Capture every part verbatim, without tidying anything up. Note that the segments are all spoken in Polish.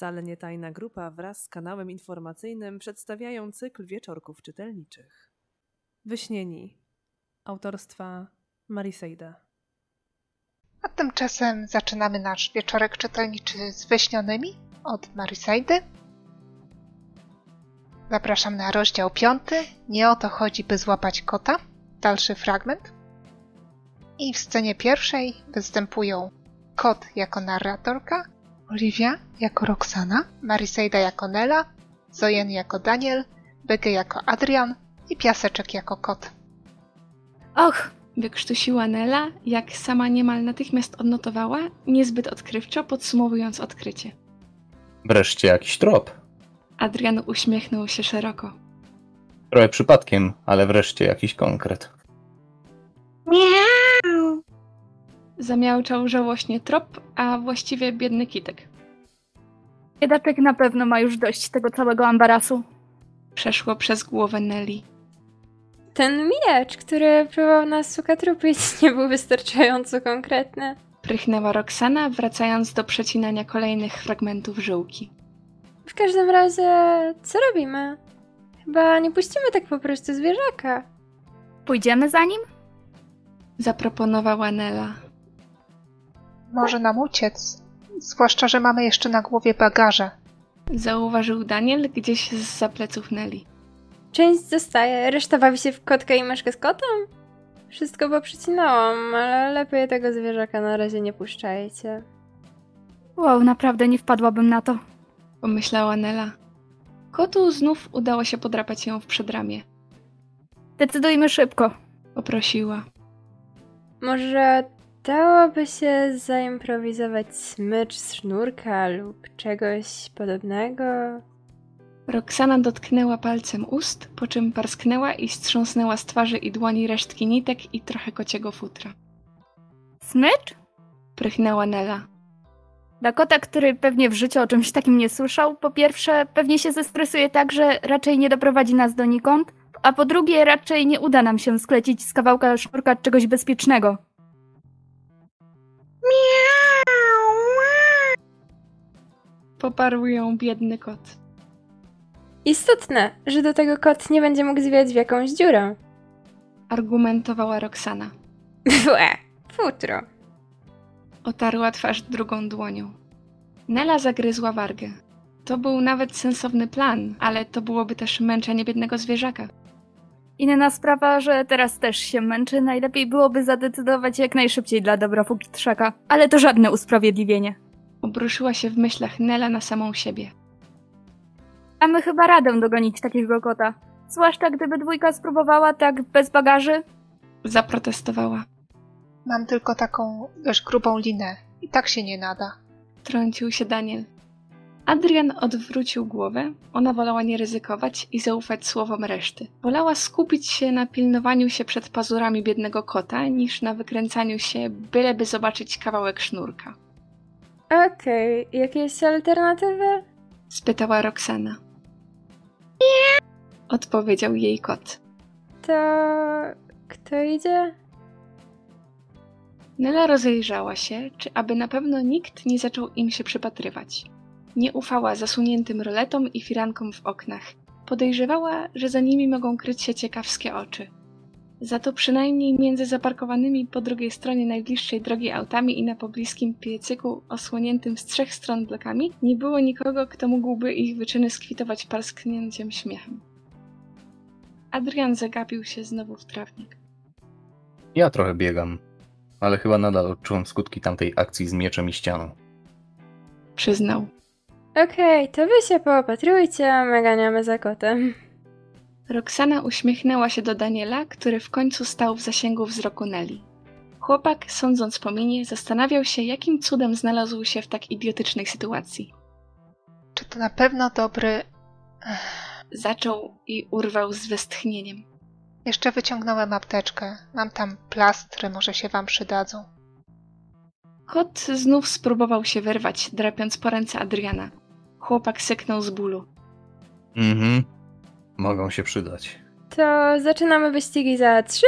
Wcale nie tajna grupa wraz z kanałem informacyjnym przedstawiają cykl wieczorków czytelniczych. Wyśnieni autorstwa Marisejda. A tymczasem zaczynamy nasz wieczorek czytelniczy z Wyśnionymi od Marisejdy. Zapraszam na rozdział piąty. Nie o to chodzi, by złapać kota. Dalszy fragment. I w scenie pierwszej występują kot jako narratorka, Olivia jako Roxana, Marisejda jako Nela, Zojen jako Daniel, Bygy jako Adrian i Piaseczek jako kot. Och! Wykrztusiła Nela, jak sama niemal natychmiast odnotowała, niezbyt odkrywczo podsumowując odkrycie. Wreszcie jakiś trop. Adrian uśmiechnął się szeroko. Trochę przypadkiem, ale wreszcie jakiś konkret. Miau! Zamiałczał żałośnie trop, a właściwie biedny kitek. Biedaczek na pewno ma już dość tego całego ambarasu. Przeszło przez głowę Neli. Ten miecz, który próbował nas ukatrupić, nie był wystarczająco konkretny. Prychnęła Roxana, wracając do przecinania kolejnych fragmentów żyłki. W każdym razie, co robimy? Chyba nie puścimy tak po prostu zwierzaka. Pójdziemy za nim? Zaproponowała Nela. Może nam uciec, zwłaszcza, że mamy jeszcze na głowie bagaże. Zauważył Daniel gdzieś zza pleców Neli. Część zostaje, reszta bawi się w kotka i myszkę z kotem? Wszystko poprzecinałam, ale lepiej tego zwierzaka na razie nie puszczajcie. Wow, naprawdę nie wpadłabym na to. Pomyślała Nela. Kotu znów udało się podrapać ją w przedramię. Decydujmy szybko. Poprosiła. Może dałoby się zaimprowizować smycz z sznurka lub czegoś podobnego? Roxana dotknęła palcem ust, po czym parsknęła i strząsnęła z twarzy i dłoni resztki nitek i trochę kociego futra. Smycz? Prychnęła Nela. Dla kota, który pewnie w życiu o czymś takim nie słyszał, po pierwsze pewnie się zestresuje tak, że raczej nie doprowadzi nas donikąd, a po drugie raczej nie uda nam się sklecić z kawałka sznurka czegoś bezpiecznego. Poparł ją biedny kot. Istotne, że do tego kot nie będzie mógł zwiać w jakąś dziurę. Argumentowała Roxana. Błe, futro. Otarła twarz drugą dłonią. Nela zagryzła wargę. To był nawet sensowny plan, ale to byłoby też męczenie biednego zwierzaka. Inna sprawa, że teraz też się męczy, najlepiej byłoby zadecydować jak najszybciej dla dobra futrzaka, ale to żadne usprawiedliwienie. Obruszyła się w myślach Nela na samą siebie. Mamy chyba radę dogonić takiego kota. Zwłaszcza gdyby dwójka spróbowała tak bez bagaży. Zaprotestowała. Mam tylko taką dość grubą linę i tak się nie nada. Trącił się Daniel. Adrian odwrócił głowę. Ona wolała nie ryzykować i zaufać słowom reszty. Wolała skupić się na pilnowaniu się przed pazurami biednego kota, niż na wykręcaniu się, byleby zobaczyć kawałek sznurka. Okej, okay. Jakieś alternatywy? Spytała Roxana. Odpowiedział jej kot. To... kto idzie? Nela rozejrzała się, czy aby na pewno nikt nie zaczął im się przypatrywać. Nie ufała zasuniętym roletom i firankom w oknach. Podejrzewała, że za nimi mogą kryć się ciekawskie oczy. Za to przynajmniej między zaparkowanymi po drugiej stronie najbliższej drogi autami i na pobliskim piecyku osłoniętym z trzech stron blokami nie było nikogo, kto mógłby ich wyczyny skwitować parsknięciem śmiechem. Adrian zagapił się znowu w trawnik. Ja trochę biegam, ale chyba nadal odczuwam skutki tamtej akcji z mieczem i ścianą. Przyznał. Okej, okay, to wy się poopatrujcie, a my ganiamy za kotem. Roxana uśmiechnęła się do Daniela, który w końcu stał w zasięgu wzroku Neli. Chłopak, sądząc po minie, zastanawiał się, jakim cudem znalazł się w tak idiotycznej sytuacji. Czy to na pewno dobry... Zaczął i urwał z westchnieniem. Jeszcze wyciągnąłem apteczkę. Mam tam plastry, może się wam przydadzą. Kot znów spróbował się wyrwać, drapiąc po ręce Adriana. Chłopak syknął z bólu. Mhm. Mogą się przydać. To zaczynamy wyścigi za trzy,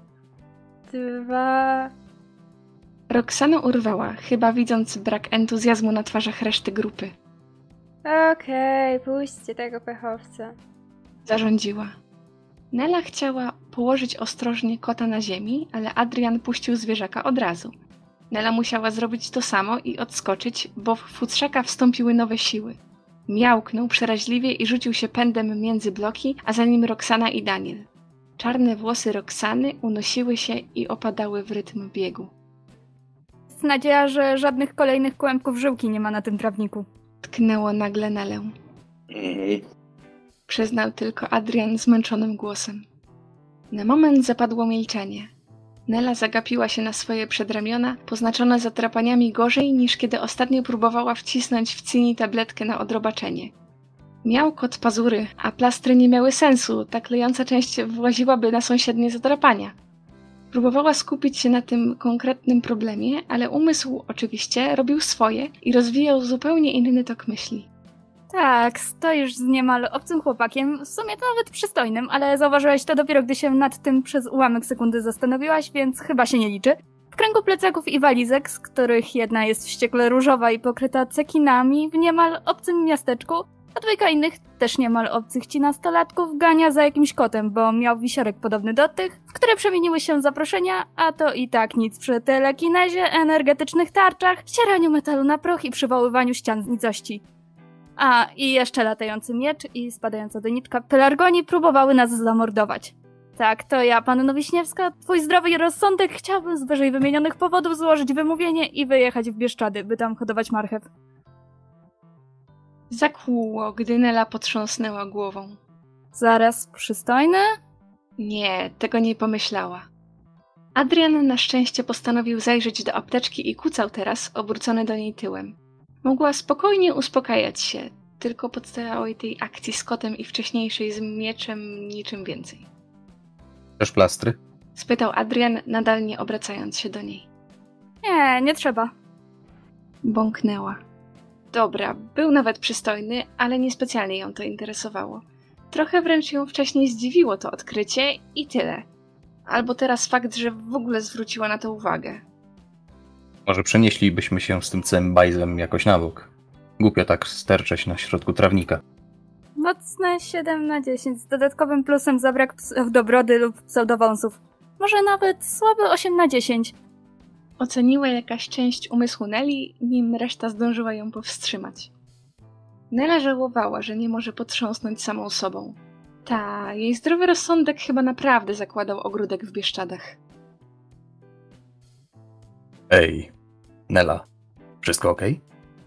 dwa... Roxana urwała, chyba widząc brak entuzjazmu na twarzach reszty grupy. Okej, puśćcie tego pechowca. Zarządziła. Nela chciała położyć ostrożnie kota na ziemi, ale Adrian puścił zwierzaka od razu. Nela musiała zrobić to samo i odskoczyć, bo w futrzaka wstąpiły nowe siły. Miałknął przeraźliwie i rzucił się pędem między bloki, a za nim Roxana i Daniel. Czarne włosy Roxany unosiły się i opadały w rytm biegu. Jest nadzieja, że żadnych kolejnych kłębków żyłki nie ma na tym trawniku. Tknęło nagle Nelę. Przyznał tylko Adrian zmęczonym głosem. Na moment zapadło milczenie. Nela zagapiła się na swoje przedramiona, poznaczone zatrapaniami gorzej niż kiedy ostatnio próbowała wcisnąć w Cini tabletkę na odrobaczenie. Miał kot pazury, a plastry nie miały sensu, ta klejąca część właziłaby na sąsiednie zadrapania. Próbowała skupić się na tym konkretnym problemie, ale umysł oczywiście robił swoje i rozwijał zupełnie inny tok myśli. Tak, stoisz z niemal obcym chłopakiem, w sumie to nawet przystojnym, ale zauważyłaś to dopiero, gdy się nad tym przez ułamek sekundy zastanowiłaś, więc chyba się nie liczy. W kręgu plecaków i walizek, z których jedna jest wściekle różowa i pokryta cekinami w niemal obcym miasteczku, a dwójka innych, też niemal obcych ci nastolatków, gania za jakimś kotem, bo miał wisiorek podobny do tych, w które przemieniły się zaproszenia, a to i tak nic przy telekinezie, energetycznych tarczach, ścieraniu metalu na proch i przywoływaniu ścian z nicości. A, i jeszcze latający miecz i spadająca doniczka pelargonii próbowały nas zamordować. Tak, to ja, panno Wiśniewska, twój zdrowy rozsądek chciałbym z wyżej wymienionych powodów złożyć wymówienie i wyjechać w Bieszczady, by tam hodować marchew. Zakłuło, gdy Nela potrząsnęła głową. Zaraz, przystojny? Nie, tego nie pomyślała. Adrian na szczęście postanowił zajrzeć do apteczki i kucał teraz, obrócony do niej tyłem. Mogła spokojnie uspokajać się, tylko po całej tej akcji z kotem i wcześniejszej z mieczem niczym więcej. Też plastry? Spytał Adrian, nadal nie obracając się do niej. Nie, nie trzeba. Bąknęła. Dobra, był nawet przystojny, ale niespecjalnie ją to interesowało. Trochę wręcz ją wcześniej zdziwiło to odkrycie i tyle. Albo teraz fakt, że w ogóle zwróciła na to uwagę. Może przenieślibyśmy się z tym całym bajzlem jakoś na bok. Głupio tak sterczeć na środku trawnika. Mocne siedem na dziesięć z dodatkowym plusem za brak pseudobrody lub pseudowąsów. Może nawet słaby osiem na dziesięć. Oceniła jakaś część umysłu Neli, nim reszta zdążyła ją powstrzymać. Nela żałowała, że nie może potrząsnąć samą sobą. Ta, jej zdrowy rozsądek chyba naprawdę zakładał ogródek w Bieszczadach. Ej, Nela, wszystko okej?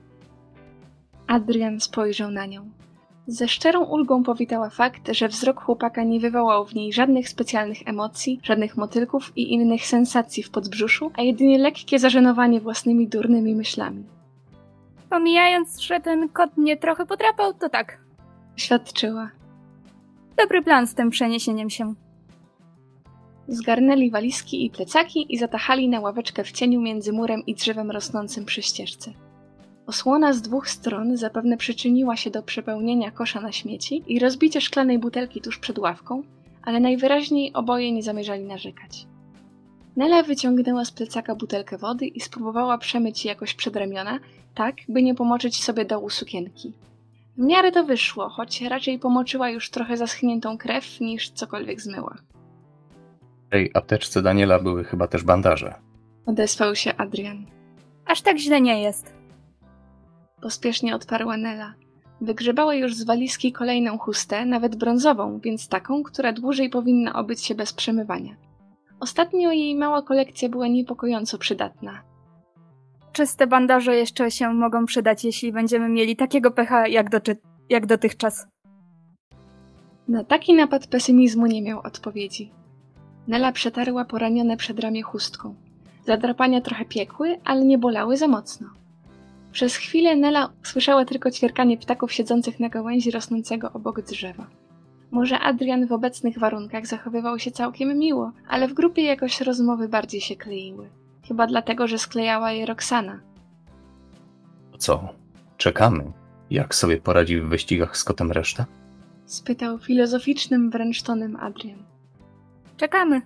Adrian spojrzał na nią. Ze szczerą ulgą powitała fakt, że wzrok chłopaka nie wywołał w niej żadnych specjalnych emocji, żadnych motylków i innych sensacji w podbrzuszu, a jedynie lekkie zażenowanie własnymi durnymi myślami. Pomijając, że ten kot mnie trochę podrapał, to tak. Świadczyła. Dobry plan z tym przeniesieniem się. Zgarnęli walizki i plecaki i zatachali na ławeczkę w cieniu między murem i drzewem rosnącym przy ścieżce. Osłona z dwóch stron zapewne przyczyniła się do przepełnienia kosza na śmieci i rozbicia szklanej butelki tuż przed ławką, ale najwyraźniej oboje nie zamierzali narzekać. Nela wyciągnęła z plecaka butelkę wody i spróbowała przemyć jakoś przed ramiona, tak by nie pomoczyć sobie dołu sukienki. W miarę to wyszło, choć raczej pomoczyła już trochę zaschniętą krew niż cokolwiek zmyła. W tej apteczce Daniela były chyba też bandaże. Odezwał się Adrian. Aż tak źle nie jest. Pospiesznie odparła Nela. Wygrzebała już z walizki kolejną chustę, nawet brązową, więc taką, która dłużej powinna obyć się bez przemywania. Ostatnio jej mała kolekcja była niepokojąco przydatna. Czyste bandaże jeszcze się mogą przydać, jeśli będziemy mieli takiego pecha jak, doczy- jak dotychczas. Na taki napad pesymizmu nie miał odpowiedzi. Nela przetarła poranione przedramię chustką. Zadrapania trochę piekły, ale nie bolały za mocno. Przez chwilę Nela słyszała tylko ćwierkanie ptaków siedzących na gałęzi rosnącego obok drzewa. Może Adrian w obecnych warunkach zachowywał się całkiem miło, ale w grupie jakoś rozmowy bardziej się kleiły. Chyba dlatego, że sklejała je Roxana. Co? Czekamy? Jak sobie poradzi w wyścigach z kotem reszta? Spytał filozoficznym wręcz tonem Adrian. Czekamy.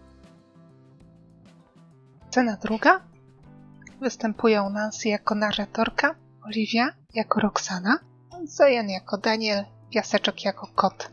Scena druga. Występują Nancy jako narratorka, Olivia jako Roxana, Zajan jako Daniel, Piaseczek jako kot.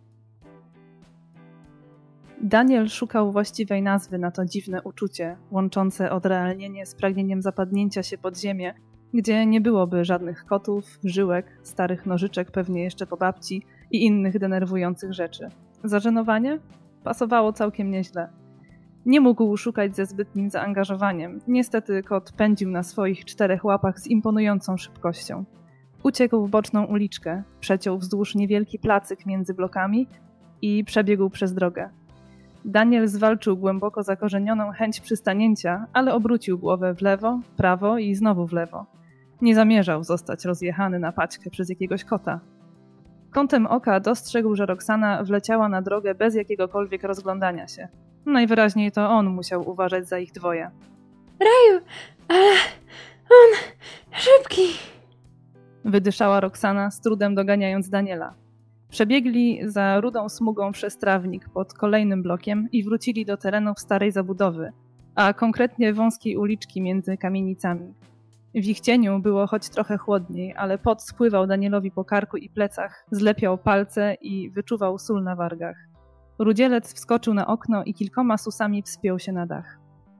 Daniel szukał właściwej nazwy na to dziwne uczucie, łączące odrealnienie z pragnieniem zapadnięcia się pod ziemię, gdzie nie byłoby żadnych kotów, żyłek, starych nożyczek pewnie jeszcze po babci i innych denerwujących rzeczy. Zażenowanie? Pasowało całkiem nieźle. Nie mógł szukać ze zbytnim zaangażowaniem. Niestety kot pędził na swoich czterech łapach z imponującą szybkością. Uciekł w boczną uliczkę, przeciął wzdłuż niewielki placyk między blokami i przebiegł przez drogę. Daniel zwalczył głęboko zakorzenioną chęć przystanięcia, ale obrócił głowę w lewo, prawo i znowu w lewo. Nie zamierzał zostać rozjechany na paćkę przez jakiegoś kota. Kątem oka dostrzegł, że Roxana wleciała na drogę bez jakiegokolwiek rozglądania się. Najwyraźniej to on musiał uważać za ich dwoje. Raju, ale on szybki. Wydyszała Roxana, z trudem doganiając Daniela. Przebiegli za rudą smugą przez trawnik pod kolejnym blokiem i wrócili do terenów starej zabudowy, a konkretnie wąskiej uliczki między kamienicami. W ich cieniu było choć trochę chłodniej, ale pot spływał Danielowi po karku i plecach, zlepiał palce i wyczuwał sól na wargach. Rudzielec wskoczył na okno i kilkoma susami wspiął się na dach.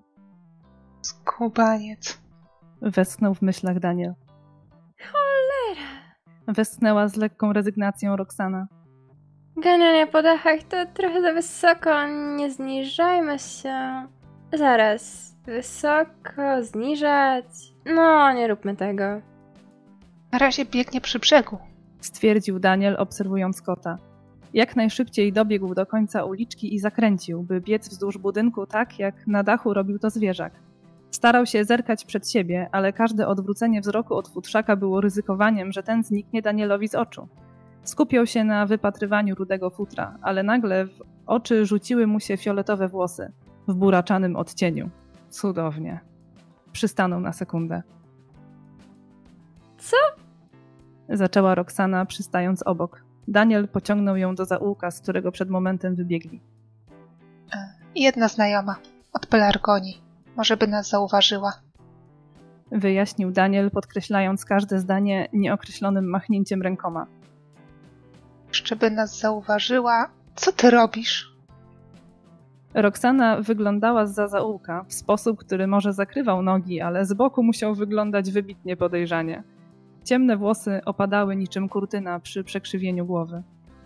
Skubaniec. Westchnął w myślach Daniel. Cholera. Westchnęła z lekką rezygnacją Roxana. Ganianie po dachach to trochę za wysoko, nie zniżajmy się. Zaraz, wysoko, zniżać? No, nie róbmy tego. Na razie biegnie przy brzegu. Stwierdził Daniel, obserwując kota. Jak najszybciej dobiegł do końca uliczki i zakręcił, by biec wzdłuż budynku tak, jak na dachu robił to zwierzak. Starał się zerkać przed siebie, ale każde odwrócenie wzroku od futrzaka było ryzykowaniem, że ten zniknie Danielowi z oczu. Skupiał się na wypatrywaniu rudego futra, ale nagle w oczy rzuciły mu się fioletowe włosy w buraczanym odcieniu. Cudownie. Przystanął na sekundę. Co? Zaczęła Roxana, przystając obok. Daniel pociągnął ją do zaułka, z którego przed momentem wybiegli. Jedna znajoma. Od pelargonii. Może by nas zauważyła. Wyjaśnił Daniel, podkreślając każde zdanie nieokreślonym machnięciem rękoma. Jeszcze by nas zauważyła. Co ty robisz? Roxana wyglądała zza zaułka w sposób, który może zakrywał nogi, ale z boku musiał wyglądać wybitnie podejrzanie. Ciemne włosy opadały niczym kurtyna przy przekrzywieniu głowy.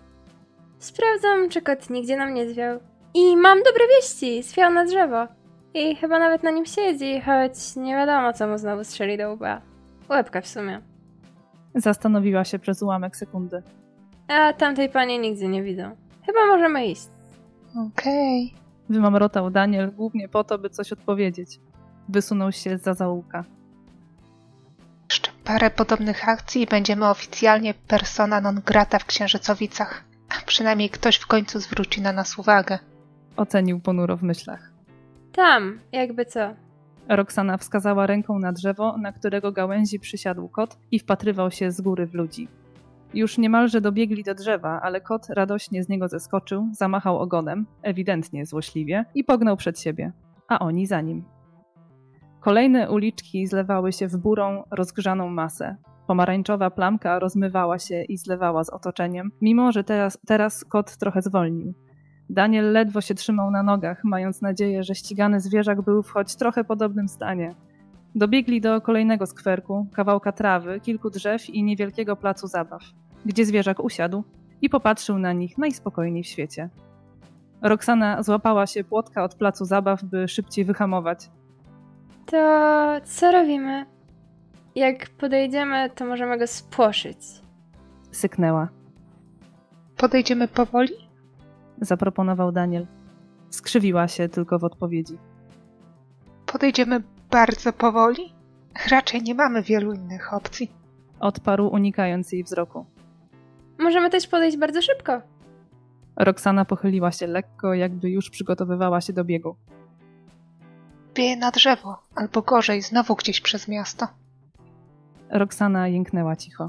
Sprawdzam, czy kot nigdzie nam nie zwiał. I mam dobre wieści! Zwiał na drzewo. I chyba nawet na nim siedzi, choć nie wiadomo, co mu znowu strzeli do łba. Łebka w sumie. Zastanowiła się przez ułamek sekundy. A tamtej pani nigdzie nie widzą. Chyba możemy iść. Okej. Okay. Wymamrotał Daniel głównie po to, by coś odpowiedzieć. Wysunął się zza zaułka. Jeszcze parę podobnych akcji i będziemy oficjalnie persona non grata w Księżycowicach. A przynajmniej ktoś w końcu zwróci na nas uwagę. Ocenił ponuro w myślach. Tam, jakby co. Roxana wskazała ręką na drzewo, na którego gałęzi przysiadł kot i wpatrywał się z góry w ludzi. Już niemalże dobiegli do drzewa, ale kot radośnie z niego zeskoczył, zamachał ogonem, ewidentnie złośliwie, i pognał przed siebie, a oni za nim. Kolejne uliczki zlewały się w burą, rozgrzaną masę. Pomarańczowa plamka rozmywała się i zlewała z otoczeniem, mimo że teraz, teraz kot trochę zwolnił. Daniel ledwo się trzymał na nogach, mając nadzieję, że ścigany zwierzak był w choć trochę podobnym stanie. Dobiegli do kolejnego skwerku, kawałka trawy, kilku drzew i niewielkiego placu zabaw, gdzie zwierzak usiadł i popatrzył na nich najspokojniej w świecie. Roxana złapała się płotka od placu zabaw, by szybciej wyhamować. To co robimy? Jak podejdziemy, to możemy go spłoszyć. Syknęła. Podejdziemy powoli? Zaproponował Daniel. Skrzywiła się tylko w odpowiedzi. Podejdziemy bardzo powoli? Raczej nie mamy wielu innych opcji. Odparł, unikając jej wzroku. Możemy też podejść bardzo szybko. Roxana pochyliła się lekko, jakby już przygotowywała się do biegu. Wieje na drzewo, albo gorzej, znowu gdzieś przez miasto. Roxana jęknęła cicho.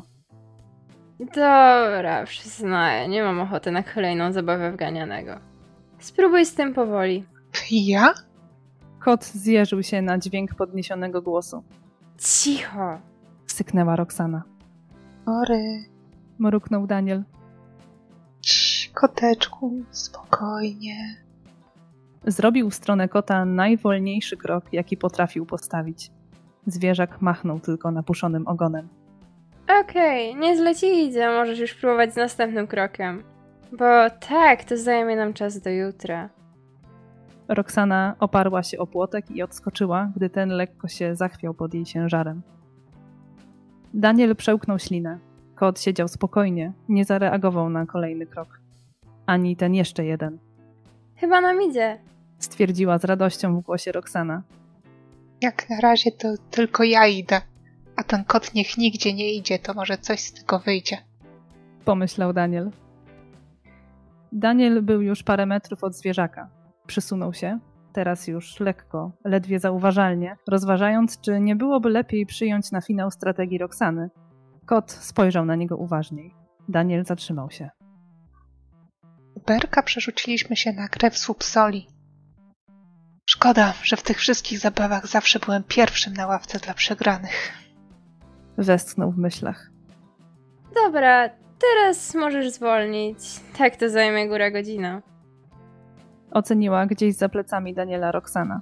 Dobra, przyznaję, nie mam ochoty na kolejną zabawę w ganianego. Spróbuj z tym powoli. Ja? Kot zjeżył się na dźwięk podniesionego głosu. Cicho! Syknęła Roxana. Ory. mruknął Daniel. Cii, koteczku, spokojnie. Zrobił w stronę kota najwolniejszy krok, jaki potrafił postawić. Zwierzak machnął tylko napuszonym ogonem. Okej, okay, nieźle ci idzie, możesz już próbować z następnym krokiem. Bo tak, to zajmie nam czas do jutra. Roxana oparła się o płotek i odskoczyła, gdy ten lekko się zachwiał pod jej ciężarem. Daniel przełknął ślinę. Kot siedział spokojnie, nie zareagował na kolejny krok. Ani ten jeszcze jeden. Chyba nam idzie, stwierdziła z radością w głosie Roxana. Jak na razie to tylko ja idę, a ten kot niech nigdzie nie idzie, to może coś z tego wyjdzie. Pomyślał Daniel. Daniel był już parę metrów od zwierzaka. Przysunął się, teraz już lekko, ledwie zauważalnie, rozważając, czy nie byłoby lepiej przyjąć na finał strategii Roxany. Kot spojrzał na niego uważniej. Daniel zatrzymał się. U Berka przerzuciliśmy się na grę w słup soli. Szkoda, że w tych wszystkich zabawach zawsze byłem pierwszym na ławce dla przegranych. Westchnął w myślach. Dobra, teraz możesz zwolnić. Tak to zajmie góra godzina. Oceniła gdzieś za plecami Daniela Roxana.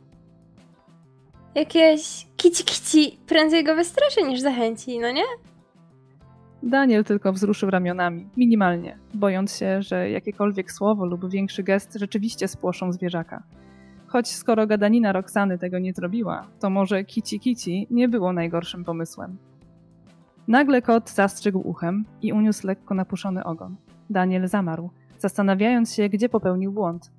Jakieś kici kici prędzej go wystraszy niż zachęci, no nie? Daniel tylko wzruszył ramionami, minimalnie, bojąc się, że jakiekolwiek słowo lub większy gest rzeczywiście spłoszą zwierzaka. Choć skoro gadanina Roxany tego nie zrobiła, to może kici kici nie było najgorszym pomysłem. Nagle kot zastrzygł uchem i uniósł lekko napuszony ogon. Daniel zamarł, zastanawiając się, gdzie popełnił błąd.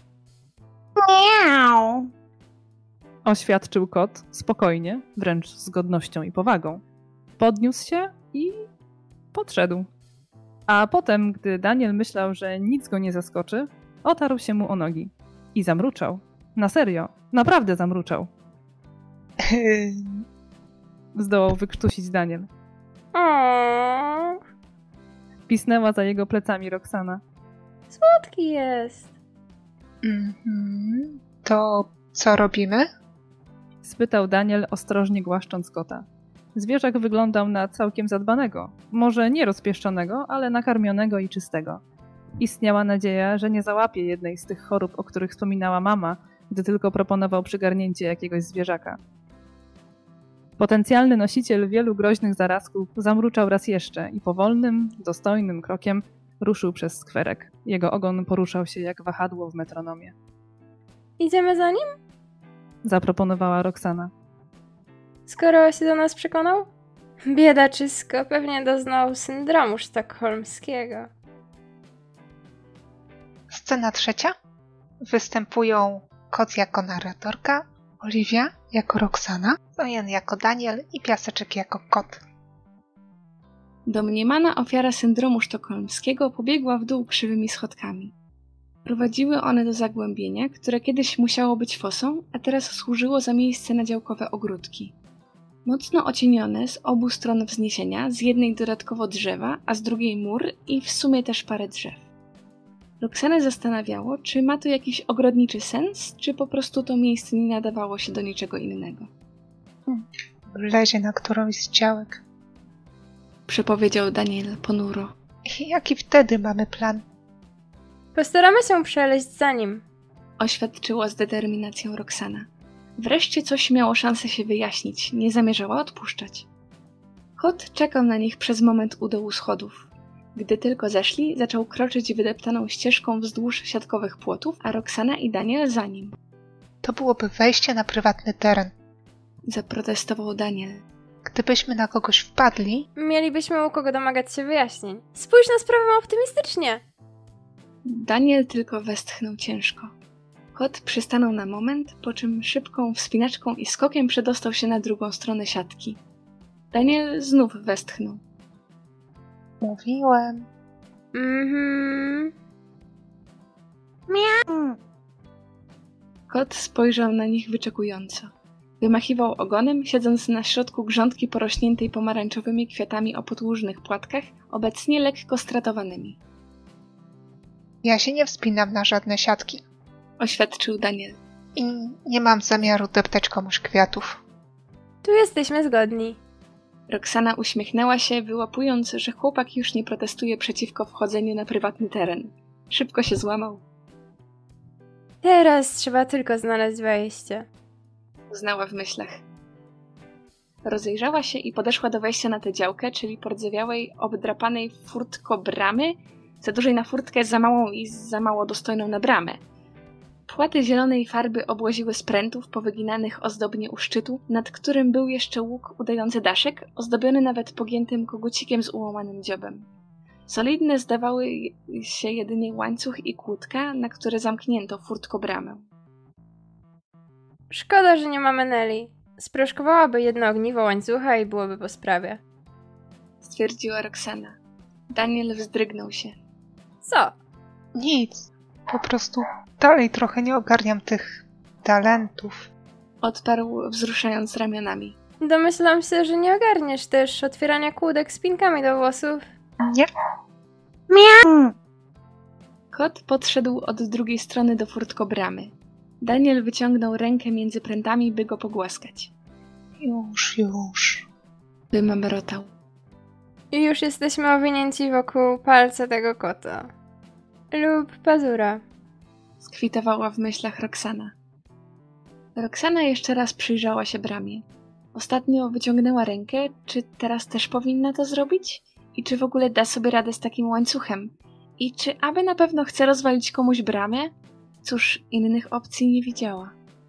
Miau! Oświadczył kot, spokojnie, wręcz z godnością i powagą. Podniósł się i podszedł. A potem, gdy Daniel myślał, że nic go nie zaskoczy, otarł się mu o nogi i zamruczał. Na serio, naprawdę zamruczał. Zdołał wykrztusić Daniel. O, Pisnęła za jego plecami Roxana. słodki jest. Mhm. To co robimy? Spytał Daniel, ostrożnie głaszcząc kota. Zwierzak wyglądał na całkiem zadbanego. Może nie rozpieszczonego, ale nakarmionego i czystego. Istniała nadzieja, że nie załapie jednej z tych chorób, o których wspominała mama, gdy tylko proponował przygarnięcie jakiegoś zwierzaka. Potencjalny nosiciel wielu groźnych zarazków zamruczał raz jeszcze i powolnym, dostojnym krokiem ruszył przez skwerek. Jego ogon poruszał się jak wahadło w metronomie. Idziemy za nim? Zaproponowała Roxana. Skoro się do nas przekonał? Biedaczysko pewnie doznał syndromu sztokholmskiego. Scena trzecia. Występują kot jako narratorka, Oliwia jako Roxana, Zojan jako Daniel i Piaseczek jako kot. Domniemana ofiara syndromu sztokholmskiego pobiegła w dół krzywymi schodkami. Prowadziły one do zagłębienia, które kiedyś musiało być fosą, a teraz służyło za miejsce na działkowe ogródki. Mocno ocienione z obu stron wzniesienia, z jednej dodatkowo drzewa, a z drugiej mur i w sumie też parę drzew. Roxanę zastanawiało, czy ma to jakiś ogrodniczy sens, czy po prostu to miejsce nie nadawało się do niczego innego. Lezie na którąś z działek. Przepowiedział Daniel ponuro. I jaki wtedy mamy plan? Postaramy się przeleźć za nim. Oświadczyła z determinacją Roxana. Wreszcie coś miało szansę się wyjaśnić, nie zamierzała odpuszczać. Kot czekał na nich przez moment u dołu schodów. Gdy tylko zeszli, zaczął kroczyć wydeptaną ścieżką wzdłuż siatkowych płotów, a Roxana i Daniel za nim. To byłoby wejście na prywatny teren. Zaprotestował Daniel. Gdybyśmy na kogoś wpadli... Mielibyśmy u kogo domagać się wyjaśnień. Spójrz na sprawę optymistycznie. Daniel tylko westchnął ciężko. Kot przystanął na moment, po czym szybką wspinaczką i skokiem przedostał się na drugą stronę siatki. Daniel znów westchnął. Mówiłem. Mhm. Miau. Kot spojrzał na nich wyczekująco. Wymachiwał ogonem, siedząc na środku grządki porośniętej pomarańczowymi kwiatami o podłużnych płatkach, obecnie lekko stratowanymi. Ja się nie wspinam na żadne siatki. Oświadczył Daniel. I nie mam zamiaru deptać komuś kwiatów. Tu jesteśmy zgodni. Roxana uśmiechnęła się, wyłapując, że chłopak już nie protestuje przeciwko wchodzeniu na prywatny teren. Szybko się złamał. Teraz trzeba tylko znaleźć wejście. Uznała w myślach. Rozejrzała się i podeszła do wejścia na tę działkę, czyli pordzewiałej, obdrapanej furtko bramy, za dużej na furtkę, za małą i za mało dostojną na bramę. Płaty zielonej farby obłoziły z prętów powyginanych ozdobnie u szczytu, nad którym był jeszcze łuk udający daszek, ozdobiony nawet pogiętym kogucikiem z ułamanym dziobem. Solidne zdawały się jedynie łańcuch i kłódka, na które zamknięto furtko bramę. Szkoda, że nie mamy Nelly. Sproszkowałaby jedno ogniwo łańcucha i byłoby po sprawie. Stwierdziła Roxana. Daniel wzdrygnął się. Co? Nic. Po prostu dalej trochę nie ogarniam tych talentów. Odparł, wzruszając ramionami. Domyślam się, że nie ogarniesz też otwierania kłódek z pinkami do włosów. Nie. Miau! Kot podszedł od drugiej strony do furtko bramy. Daniel wyciągnął rękę między prętami, by go pogłaskać. Już, już. Wymamrotał. I już jesteśmy owinięci wokół palca tego kota. Lub pazura. Skwitowała w myślach Roxana. Roxana jeszcze raz przyjrzała się bramie. Ostatnio wyciągnęła rękę, czy teraz też powinna to zrobić? I czy w ogóle da sobie radę z takim łańcuchem? I czy aby na pewno chce rozwalić komuś bramę? Cóż, innych opcji nie widziała.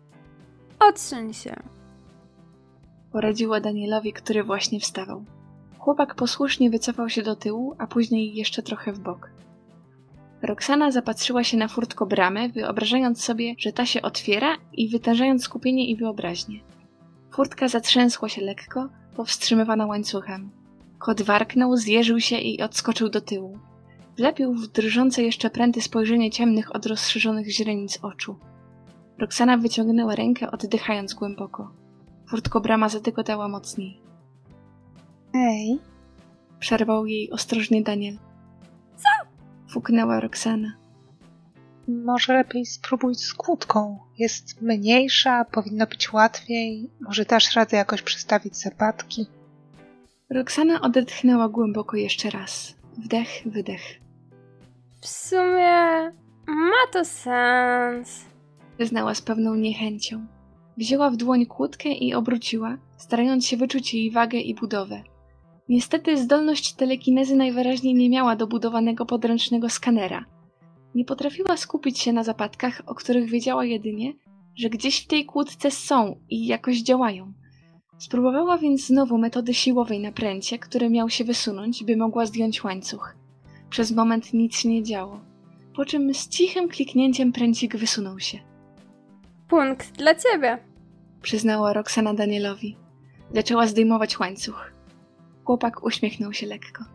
Odsuń się. Poradziła Danielowi, który właśnie wstawał. Chłopak posłusznie wycofał się do tyłu, a później jeszcze trochę w bok. Roxana zapatrzyła się na furtko bramy, wyobrażając sobie, że ta się otwiera i wytężając skupienie i wyobraźnię. Furtka zatrzęsła się lekko, powstrzymywana łańcuchem. Kot warknął, zjeżył się i odskoczył do tyłu. Wlepił w drżące jeszcze pręty spojrzenie ciemnych od rozszerzonych źrenic oczu. Roxana wyciągnęła rękę, oddychając głęboko. Furtko brama zadygotała mocniej. Ej. Przerwał jej ostrożnie Daniel. Co? Fuknęła Roxana. Może lepiej spróbuj z kłódką. Jest mniejsza, powinno być łatwiej. Może dasz radę jakoś przestawić zapadki. Roxana odetchnęła głęboko jeszcze raz. Wdech, wydech. W sumie ma to sens. Wyznała z pewną niechęcią. Wzięła w dłoń kłódkę i obróciła, starając się wyczuć jej wagę i budowę. Niestety zdolność telekinezy najwyraźniej nie miała dobudowanego podręcznego skanera. Nie potrafiła skupić się na zapadkach, o których wiedziała jedynie, że gdzieś w tej kłódce są i jakoś działają. Spróbowała więc znowu metody siłowej na pręcie, który miał się wysunąć, by mogła zdjąć łańcuch. Przez moment nic się nie działo, po czym z cichym kliknięciem pręcik wysunął się. Punkt dla ciebie. Przyznała Roxana Danielowi. Zaczęła zdejmować łańcuch. Chłopak uśmiechnął się lekko.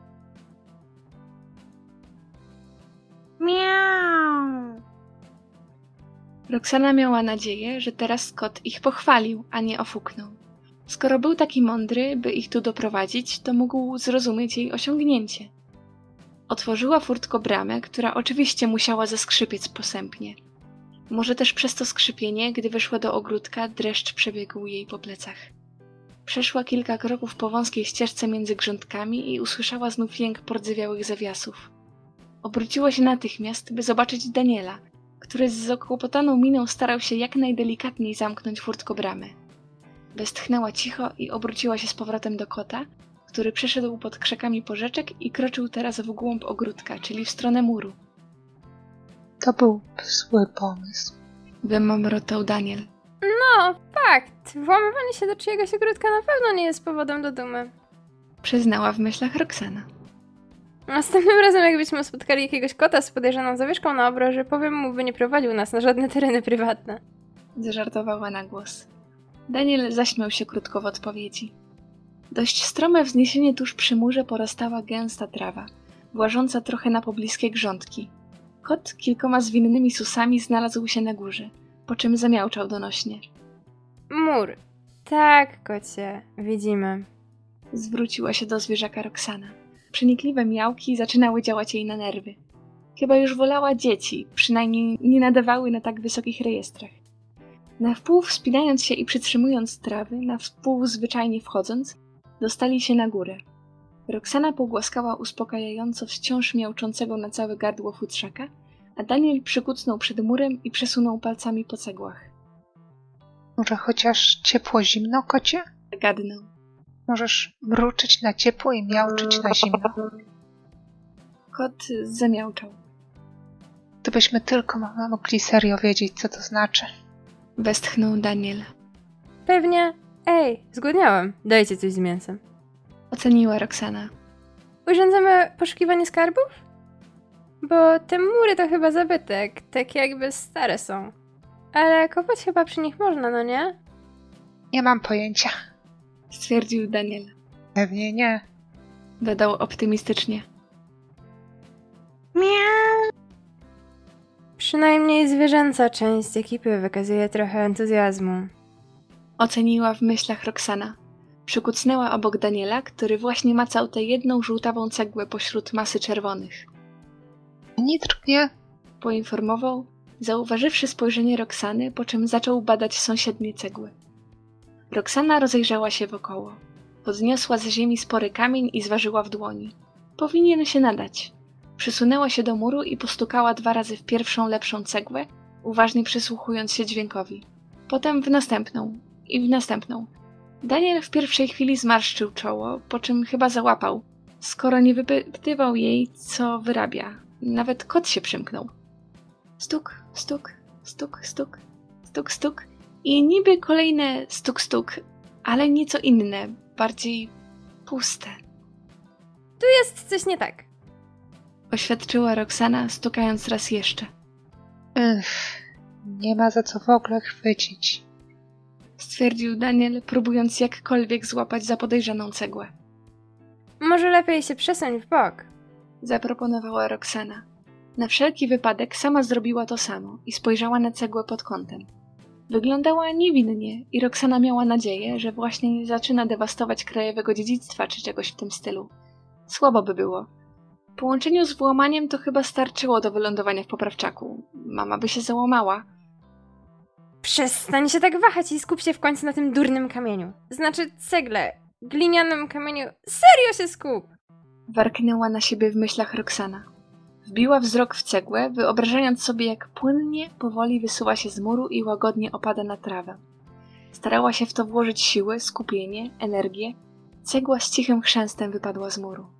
Miau! Roxana miała nadzieję, że teraz kot ich pochwalił, a nie ofuknął. Skoro był taki mądry, by ich tu doprowadzić, to mógł zrozumieć jej osiągnięcie. Otworzyła furtko bramę, która oczywiście musiała zaskrzypiec posępnie. Może też przez to skrzypienie, gdy wyszła do ogródka, dreszcz przebiegł jej po plecach. Przeszła kilka kroków po wąskiej ścieżce między grządkami i usłyszała znów jęk pordzewiałych zawiasów. Obróciła się natychmiast, by zobaczyć Daniela, który z zakłopotaną miną starał się jak najdelikatniej zamknąć furtko bramy. Westchnęła cicho i obróciła się z powrotem do kota, który przeszedł pod krzakami porzeczek i kroczył teraz w głąb ogródka, czyli w stronę muru. To był zły pomysł. Wymamrotał Daniel. No, fakt. Włamywanie się do czyjegoś ogródka na pewno nie jest powodem do dumy. Przyznała w myślach Roxana. Następnym razem, jakbyśmy spotkali jakiegoś kota z podejrzaną zawieszką na obroży, powiem mu, by nie prowadził nas na żadne tereny prywatne. Zażartowała na głos. Daniel zaśmiał się krótko w odpowiedzi. Dość strome wzniesienie tuż przy murze porastała gęsta trawa, włażąca trochę na pobliskie grządki. Kot kilkoma zwinnymi susami znalazł się na górze, po czym zamiałczał donośnie. Mur. Tak, kocie, widzimy. Zwróciła się do zwierzaka Roxana. Przenikliwe miałki zaczynały działać jej na nerwy. Chyba już wolała dzieci, przynajmniej nie nadawały na tak wysokich rejestrach. Na wpół wspinając się i przytrzymując trawy, na wpół zwyczajnie wchodząc, Dostali się na górę. Roxana pogłaskała uspokajająco wciąż miauczącego na całe gardło futrzaka, a Daniel przykucnął przed murem i przesunął palcami po cegłach. Może chociaż ciepło-zimno, kocie? Gadnął. Możesz mruczyć na ciepło i miauczyć na zimno. Kot zamiałczał. Gdybyśmy tylko mogli serio wiedzieć, co to znaczy. Westchnął Daniel. Pewnie. Ej, zgłodniałam. Dajcie coś z mięsem. Oceniła Roxana. Urządzamy poszukiwanie skarbów? Bo te mury to chyba zabytek, tak jakby stare są. Ale kopać chyba przy nich można, no nie? Nie mam pojęcia. Stwierdził Daniel. Pewnie nie. Dodał optymistycznie. Miau. Przynajmniej zwierzęca część ekipy wykazuje trochę entuzjazmu. Oceniła w myślach Roxana. Przykucnęła obok Daniela, który właśnie macał tę jedną żółtawą cegłę pośród masy czerwonych. Nie drgnie. Poinformował, zauważywszy spojrzenie Roxany, po czym zaczął badać sąsiednie cegły. Roxana rozejrzała się wokoło. Podniosła z ziemi spory kamień i zważyła w dłoni. Powinien się nadać. Przysunęła się do muru i postukała dwa razy w pierwszą lepszą cegłę, uważnie przysłuchując się dźwiękowi. Potem w następną i w następną. Daniel w pierwszej chwili zmarszczył czoło, po czym chyba załapał, skoro nie wypytywał jej, co wyrabia. Nawet kot się przymknął. Stuk, stuk, stuk, stuk, stuk, stuk i niby kolejne stuk, stuk, ale nieco inne, bardziej puste. Tu jest coś nie tak. Oświadczyła Roxana, stukając raz jeszcze. Uff, nie ma za co w ogóle chwycić. Stwierdził Daniel, próbując jakkolwiek złapać za podejrzaną cegłę. Może lepiej się przesuń w bok. Zaproponowała Roxana. Na wszelki wypadek sama zrobiła to samo i spojrzała na cegłę pod kątem. Wyglądała niewinnie i Roxana miała nadzieję, że właśnie nie zaczyna dewastować krajowego dziedzictwa czy czegoś w tym stylu. Słabo by było. W połączeniu z włamaniem to chyba starczyło do wylądowania w poprawczaku. Mama by się załamała. Przestań się tak wahać i skup się w końcu na tym durnym kamieniu. Znaczy cegle, glinianym kamieniu. Serio się skup! Warknęła na siebie w myślach Roxana. Wbiła wzrok w cegłę, wyobrażając sobie, jak płynnie, powoli wysuwa się z muru i łagodnie opada na trawę. Starała się w to włożyć siły, skupienie, energię. Cegła z cichym chrzęstem wypadła z muru.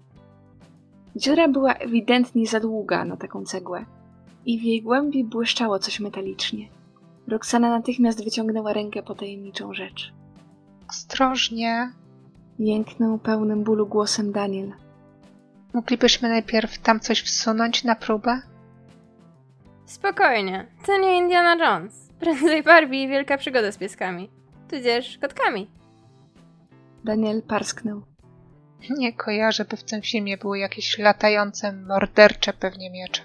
Dziura była ewidentnie za długa na taką cegłę i w jej głębi błyszczało coś metalicznie. Roxana natychmiast wyciągnęła rękę po tajemniczą rzecz. Ostrożnie. Jęknął pełnym bólu głosem Daniel. Moglibyśmy najpierw tam coś wsunąć na próbę? Spokojnie, to nie Indiana Jones. Prędzej Barbie i wielka przygoda z pieskami. Tudzież kotkami. Daniel parsknął. Nie kojarzę, by w tym filmie były jakieś latające, mordercze pewnie miecze.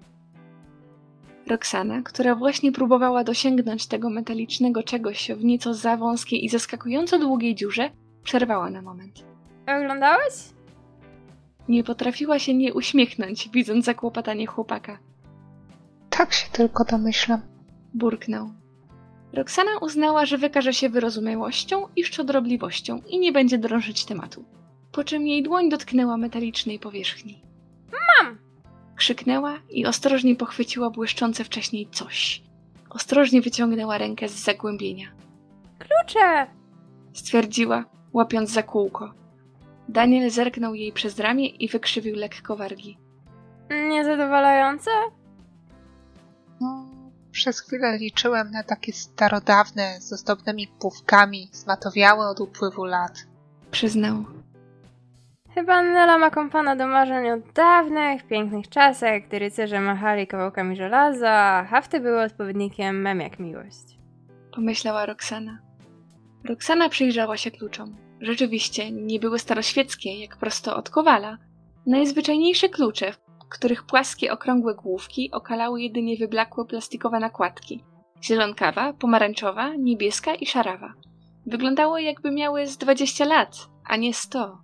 Roxana, która właśnie próbowała dosięgnąć tego metalicznego czegoś w nieco za wąskiej i zaskakująco długiej dziurze, przerwała na moment. Oglądałeś? Nie potrafiła się nie uśmiechnąć, widząc zakłopotanie chłopaka. Tak się tylko domyślam. Burknął. Roxana uznała, że wykaże się wyrozumiałością i szczodrobliwością i nie będzie drążyć tematu. Po czym jej dłoń dotknęła metalicznej powierzchni. Mam! Krzyknęła i ostrożnie pochwyciła błyszczące wcześniej coś. Ostrożnie wyciągnęła rękę z zagłębienia. Klucze! Stwierdziła, łapiąc za kółko. Daniel zerknął jej przez ramię i wykrzywił lekko wargi. Niezadowalające? No, przez chwilę liczyłem na takie starodawne, z ozdobnymi płówkami, zmatowiałe od upływu lat. Przyznał. Chyba Nela ma kompana do marzeń o dawnych, pięknych czasach, gdy rycerze machali kawałkami żelaza, a hafty były odpowiednikiem mem jak miłość. Pomyślała Roxana. Roxana przyjrzała się kluczom. Rzeczywiście, nie były staroświeckie, jak prosto od kowala. Najzwyczajniejsze klucze, w których płaskie, okrągłe główki okalały jedynie wyblakłe plastikowe nakładki. Zielonkawa, pomarańczowa, niebieska i szarawa. Wyglądały, jakby miały z dwadzieścia lat, a nie sto.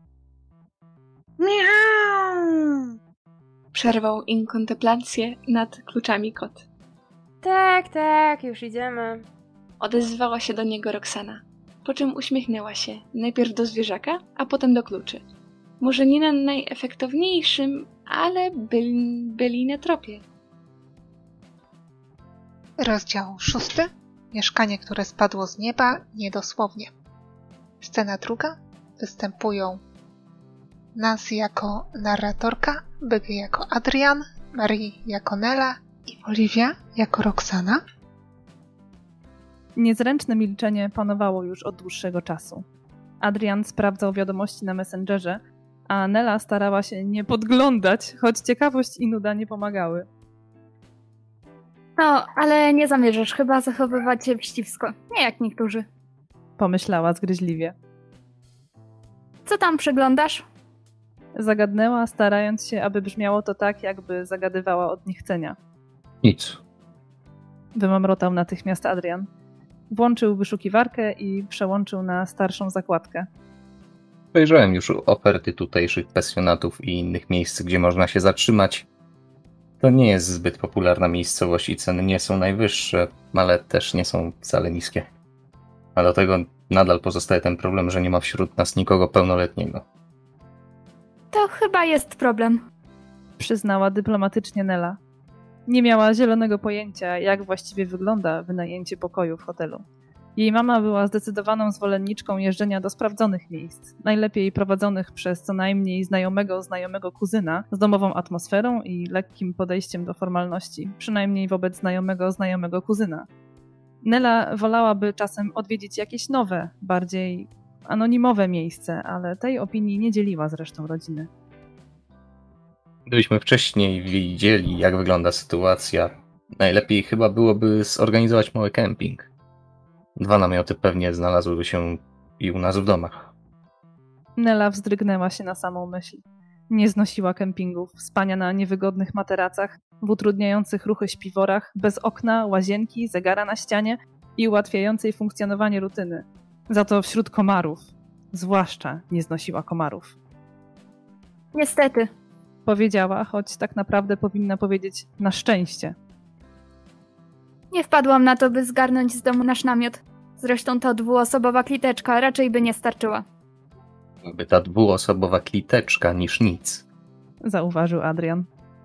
Miau! Przerwał im kontemplację nad kluczami kot. Tak, tak, już idziemy. Odezwała się do niego Roxana. po czym uśmiechnęła się, najpierw do zwierzaka, a potem do kluczy. Może nie na najefektowniejszym, ale byli, byli na tropie. Rozdział szósty. Mieszkanie, które spadło z nieba, niedosłownie. Scena druga. Występują Nancy jako narratorka, Bygy jako Adrian, Marie jako Nela i Olivia jako Roxana. Niezręczne milczenie panowało już od dłuższego czasu. Adrian sprawdzał wiadomości na Messengerze, a Nela starała się nie podglądać, choć ciekawość i nuda nie pomagały. No, ale nie zamierzasz chyba zachowywać się wścibsko. Nie jak niektórzy. Pomyślała zgryźliwie. Co tam przeglądasz? Zagadnęła, starając się, aby brzmiało to tak, jakby zagadywała od niechcenia. Nic. Wymamrotał natychmiast Adrian. Włączył wyszukiwarkę i przełączył na starszą zakładkę. Przejrzałem już oferty tutejszych pensjonatów i innych miejsc, gdzie można się zatrzymać. To nie jest zbyt popularna miejscowość i ceny nie są najwyższe, ale też nie są wcale niskie. A do tego nadal pozostaje ten problem, że nie ma wśród nas nikogo pełnoletniego. To chyba jest problem. Przyznała dyplomatycznie Nela. Nie miała zielonego pojęcia, jak właściwie wygląda wynajęcie pokoju w hotelu. Jej mama była zdecydowaną zwolenniczką jeżdżenia do sprawdzonych miejsc, najlepiej prowadzonych przez co najmniej znajomego znajomego kuzyna, z domową atmosferą i lekkim podejściem do formalności, przynajmniej wobec znajomego znajomego kuzyna. Nela wolałaby czasem odwiedzić jakieś nowe, bardziej anonimowe miejsce, ale tej opinii nie dzieliła z resztą rodziny. Gdybyśmy wcześniej widzieli, jak wygląda sytuacja, najlepiej chyba byłoby zorganizować mały kemping. Dwa namioty pewnie znalazłyby się i u nas w domach. Nela wzdrygnęła się na samą myśl. Nie znosiła kempingów, spania na niewygodnych materacach, w utrudniających ruchy śpiworach, bez okna, łazienki, zegara na ścianie i ułatwiającej funkcjonowanie rutyny. Za to wśród komarów. Zwłaszcza nie znosiła komarów. Niestety. Powiedziała, choć tak naprawdę powinna powiedzieć na szczęście. Nie wpadłam na to, by zgarnąć z domu nasz namiot. Zresztą to dwuosobowa kliteczka raczej by nie starczyła. By ta dwuosobowa kliteczka niż nic. Zauważył Adrian.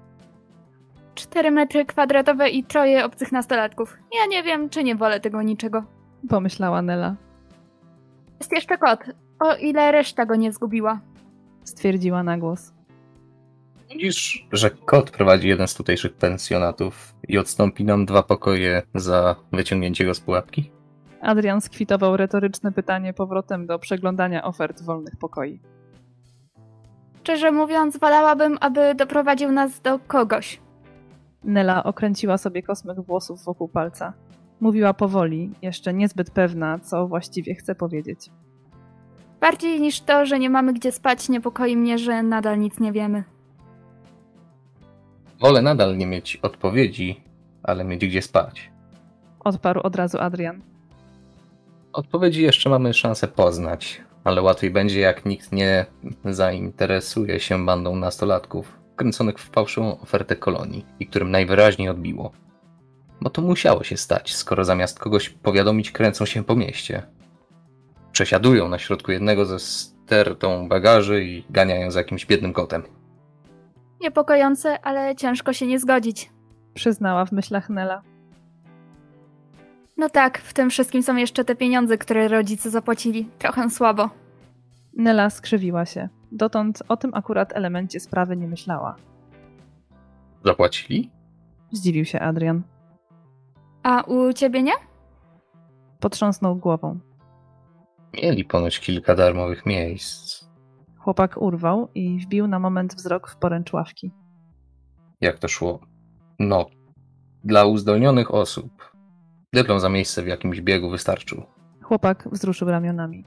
Cztery metry kwadratowe i troje obcych nastolatków. Ja nie wiem, czy nie wolę tego niczego. Pomyślała Nela. Jest jeszcze kot, o ile reszta go nie zgubiła. Stwierdziła na głos. Widzisz, że kot prowadzi jeden z tutejszych pensjonatów i odstąpi nam dwa pokoje za wyciągnięcie go z pułapki? Adrian skwitował retoryczne pytanie powrotem do przeglądania ofert wolnych pokoi. Szczerze mówiąc, wolałabym, aby doprowadził nas do kogoś. Nela okręciła sobie kosmyk włosów wokół palca. Mówiła powoli, jeszcze niezbyt pewna, co właściwie chce powiedzieć. Bardziej niż to, że nie mamy gdzie spać, niepokoi mnie, że nadal nic nie wiemy. Wolę nadal nie mieć odpowiedzi, ale mieć gdzie spać. Odparł od razu Adrian. Odpowiedzi jeszcze mamy szansę poznać, ale łatwiej będzie, jak nikt nie zainteresuje się bandą nastolatków, wkręconych w fałszywą ofertę kolonii i którym najwyraźniej odbiło. Bo to musiało się stać, skoro zamiast kogoś powiadomić, kręcą się po mieście. Przesiadują na środku jednego ze stertą bagaży i ganiają za jakimś biednym kotem. Niepokojące, ale ciężko się nie zgodzić. Przyznała w myślach Nela. No tak, w tym wszystkim są jeszcze te pieniądze, które rodzice zapłacili. Trochę słabo. Nela skrzywiła się. Dotąd o tym akurat elemencie sprawy nie myślała. Zapłacili? Zdziwił się Adrian. A u ciebie nie? Potrząsnął głową. Mieli ponoć kilka darmowych miejsc. Chłopak urwał i wbił na moment wzrok w poręcz ławki. Jak to szło? No, dla uzdolnionych osób. Dyplom za miejsce w jakimś biegu wystarczył. Chłopak wzruszył ramionami.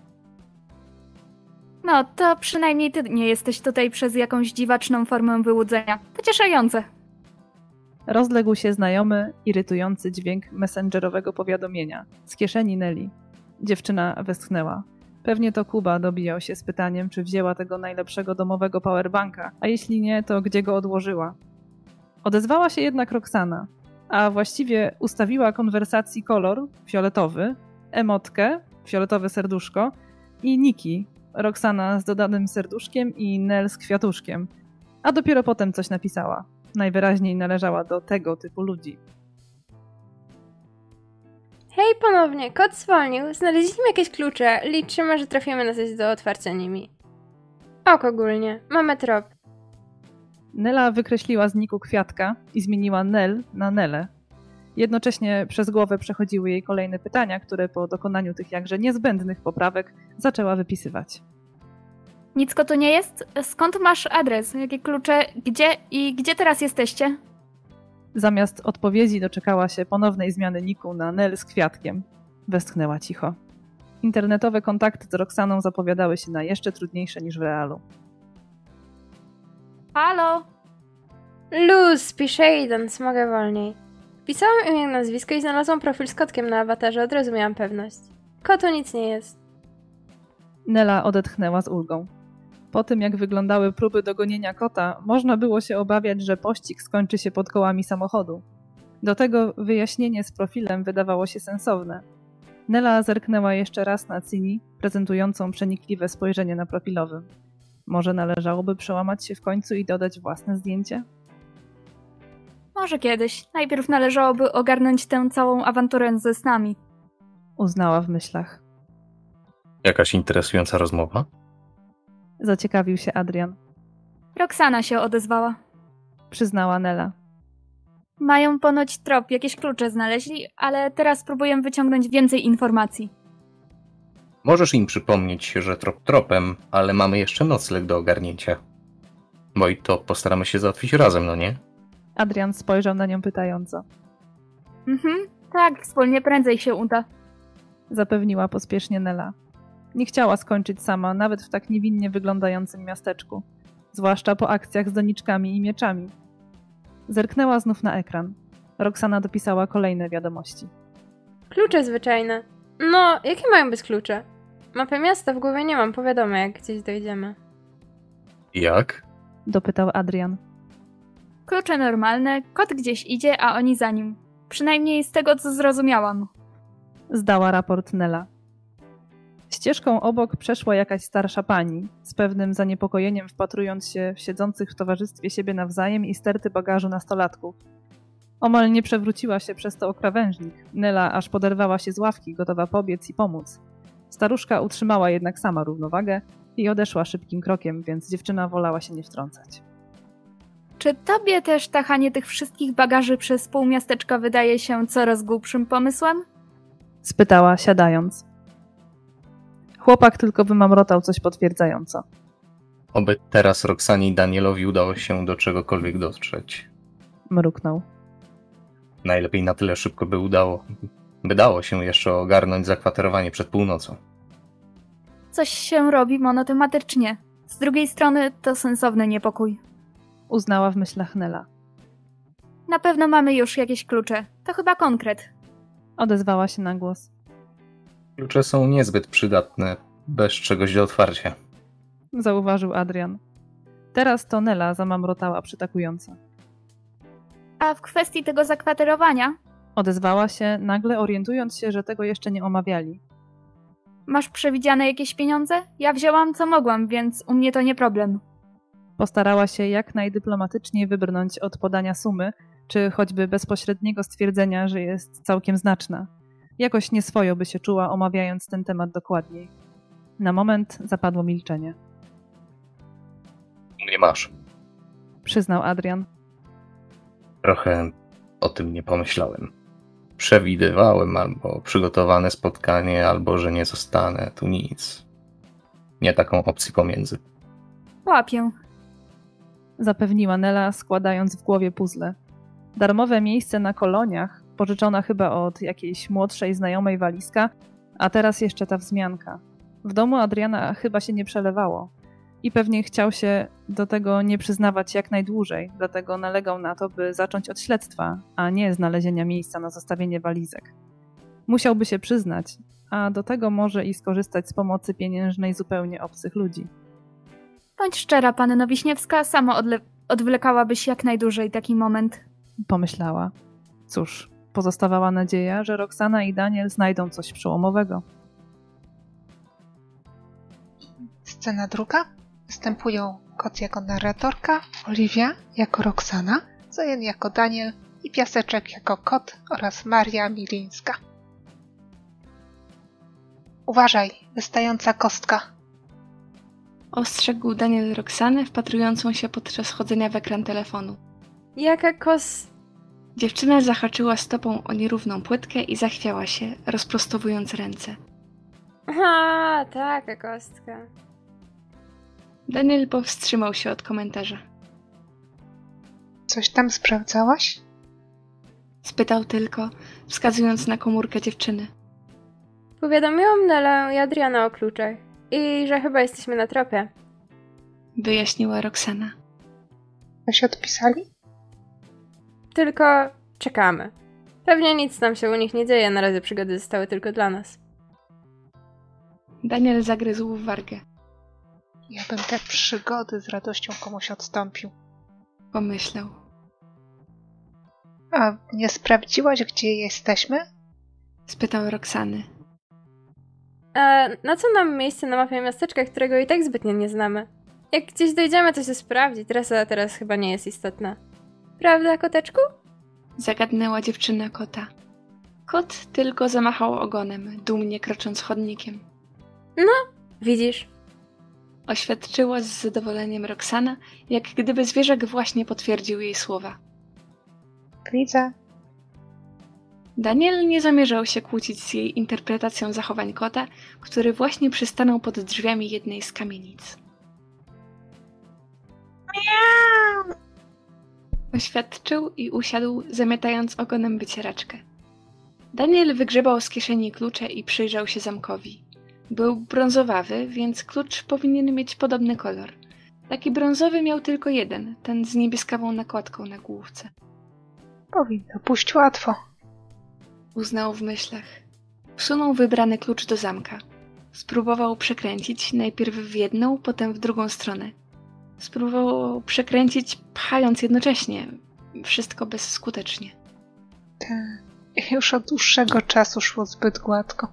No, to przynajmniej ty nie jesteś tutaj przez jakąś dziwaczną formę wyłudzenia. Pocieszające. Rozległ się znajomy, irytujący dźwięk messengerowego powiadomienia. Z kieszeni Neli. Dziewczyna westchnęła. Pewnie to Kuba dobijał się z pytaniem, czy wzięła tego najlepszego domowego powerbanka, a jeśli nie, to gdzie go odłożyła. Odezwała się jednak Roxana, a właściwie ustawiła konwersacji kolor fioletowy, emotkę fioletowe serduszko, i Niki, Roxana z dodanym serduszkiem i Nel z kwiatuszkiem. A dopiero potem coś napisała. Najwyraźniej należała do tego typu ludzi. Hej ponownie, kot zwolnił. Znaleźliśmy jakieś klucze. Liczymy, że trafimy na coś do otwarcia nimi. Ok, ogólnie. Mamy trop. Nela wykreśliła z niku kwiatka i zmieniła Nel na Nelę. Jednocześnie przez głowę przechodziły jej kolejne pytania, które po dokonaniu tych jakże niezbędnych poprawek zaczęła wypisywać. Nicko to nie jest? Skąd masz adres? Jakie klucze? Gdzie i gdzie teraz jesteście? Zamiast odpowiedzi doczekała się ponownej zmiany niku na Nel z kwiatkiem. Westchnęła cicho. Internetowe kontakty z Roxaną zapowiadały się na jeszcze trudniejsze niż w realu. Halo? Luz, pisze Aidens, mogę wolniej. Pisałam imię i nazwisko i znalazłam profil z kotkiem na awatarze, od razu miałam pewność. Kotu nic nie jest. Nela odetchnęła z ulgą. Po tym, jak wyglądały próby dogonienia kota, można było się obawiać, że pościg skończy się pod kołami samochodu. Do tego wyjaśnienie z profilem wydawało się sensowne. Nela zerknęła jeszcze raz na Cini, prezentującą przenikliwe spojrzenie na profilowym. Może należałoby przełamać się w końcu i dodać własne zdjęcie? Może kiedyś. Najpierw należałoby ogarnąć tę całą awanturę ze snami. Uznała w myślach. Jakaś interesująca rozmowa? Zaciekawił się Adrian. Roxana się odezwała. Przyznała Nela. Mają ponoć trop, jakieś klucze znaleźli, ale teraz próbuję wyciągnąć więcej informacji. Możesz im przypomnieć, że trop tropem, ale mamy jeszcze nocleg do ogarnięcia. Bo i to postaramy się załatwić razem, no nie? Adrian spojrzał na nią pytająco. Mhm, tak, wspólnie prędzej się uda. Zapewniła pospiesznie Nela. Nie chciała skończyć sama, nawet w tak niewinnie wyglądającym miasteczku. Zwłaszcza po akcjach z doniczkami i mieczami. Zerknęła znów na ekran. Roxana dopisała kolejne wiadomości. Klucze zwyczajne. No, jakie mają być klucze? Mapy miasta w głowie nie mam, powiadomo jak gdzieś dojdziemy. Jak? Dopytał Adrian. Klucze normalne, kot gdzieś idzie, a oni za nim. Przynajmniej z tego, co zrozumiałam. Zdała raport Nela. Ścieżką obok przeszła jakaś starsza pani, z pewnym zaniepokojeniem wpatrując się w siedzących w towarzystwie siebie nawzajem i sterty bagażu nastolatków. Omal nie przewróciła się przez to o krawężnik. Nela aż poderwała się z ławki, gotowa pobiec i pomóc. Staruszka utrzymała jednak sama równowagę i odeszła szybkim krokiem, więc dziewczyna wolała się nie wtrącać. Czy tobie też tachanie tych wszystkich bagaży przez pół miasteczka wydaje się coraz głupszym pomysłem? Spytała, siadając. Chłopak tylko wymamrotał coś potwierdzająco. Oby teraz Roxanie i Danielowi udało się do czegokolwiek dotrzeć. Mruknął. Najlepiej na tyle szybko by udało, by dało się jeszcze ogarnąć zakwaterowanie przed północą. Coś się robi monotematycznie. Z drugiej strony to sensowny niepokój. Uznała w myślach Nela. Na pewno mamy już jakieś klucze. To chyba konkret. Odezwała się na głos. Klucze są niezbyt przydatne, bez czegoś do otwarcia. Zauważył Adrian. Teraz to Nela zamamrotała przytakująco. A w kwestii tego zakwaterowania? Odezwała się, nagle orientując się, że tego jeszcze nie omawiali. Masz przewidziane jakieś pieniądze? Ja wzięłam co mogłam, więc u mnie to nie problem. Postarała się jak najdyplomatyczniej wybrnąć od podania sumy, czy choćby bezpośredniego stwierdzenia, że jest całkiem znaczna. Jakoś nieswojo by się czuła, omawiając ten temat dokładniej. Na moment zapadło milczenie. Nie masz. Przyznał Adrian. Trochę o tym nie pomyślałem. Przewidywałem albo przygotowane spotkanie, albo że nie zostanę. Tu nic. Nie taką opcję pomiędzy. Łapię. Zapewniła Nela, składając w głowie puzzle. Darmowe miejsce na koloniach, pożyczona chyba od jakiejś młodszej znajomej walizka, a teraz jeszcze ta wzmianka. W domu Adriana chyba się nie przelewało i pewnie chciał się do tego nie przyznawać jak najdłużej, dlatego nalegał na to, by zacząć od śledztwa, a nie znalezienia miejsca na zostawienie walizek. Musiałby się przyznać, a do tego może i skorzystać z pomocy pieniężnej zupełnie obcych ludzi. Bądź szczera, panno Wiśniewska, sama odle- odwlekałabyś jak najdłużej taki moment. Pomyślała. Cóż, pozostawała nadzieja, że Roxana i Daniel znajdą coś przełomowego. Scena druga. Występują kot jako narratorka, Oliwia jako Roxana, Zajen jako Daniel i Piaseczek jako kot oraz Maria Milińska. Uważaj, wystająca kostka. Ostrzegł Daniel Roxanę, wpatrującą się podczas chodzenia w ekran telefonu. Jaka kos... Dziewczyna zahaczyła stopą o nierówną płytkę i zachwiała się, rozprostowując ręce. A, taka kostka. Daniel powstrzymał się od komentarza. Coś tam sprawdzałaś? Spytał tylko, wskazując na komórkę dziewczyny. Powiadomiłam Nelę i Adriana o kluczach i że chyba jesteśmy na tropie. Wyjaśniła Roxana. Coś odpisali? Tylko czekamy. Pewnie nic nam się u nich nie dzieje, na razie przygody zostały tylko dla nas. Daniel zagryzł w wargę. Ja bym te przygody z radością komuś odstąpił. Pomyślał. A nie sprawdziłaś, gdzie jesteśmy? Spytał Roxany. A na co nam miejsce na mapie miasteczka, którego i tak zbytnio nie znamy? Jak gdzieś dojdziemy, to się sprawdzi. Trasa teraz chyba nie jest istotna. Prawda, koteczku? Zagadnęła dziewczyna kota. Kot tylko zamachał ogonem, dumnie krocząc chodnikiem. No, widzisz. Oświadczyła z zadowoleniem Roxana, jak gdyby zwierzak właśnie potwierdził jej słowa. Widzę. Daniel nie zamierzał się kłócić z jej interpretacją zachowań kota, który właśnie przystanął pod drzwiami jednej z kamienic. Miau! Oświadczył i usiadł, zamiatając ogonem wycieraczkę. Daniel wygrzebał z kieszeni klucze i przyjrzał się zamkowi. Był brązowawy, więc klucz powinien mieć podobny kolor. Taki brązowy miał tylko jeden, ten z niebieskawą nakładką na główce. Powinno pójść łatwo. Uznał w myślach. Wsunął wybrany klucz do zamka. Spróbował przekręcić, najpierw w jedną, potem w drugą stronę. Spróbował przekręcić, pchając jednocześnie. Wszystko bezskutecznie. Tak. Już od dłuższego czasu szło zbyt gładko.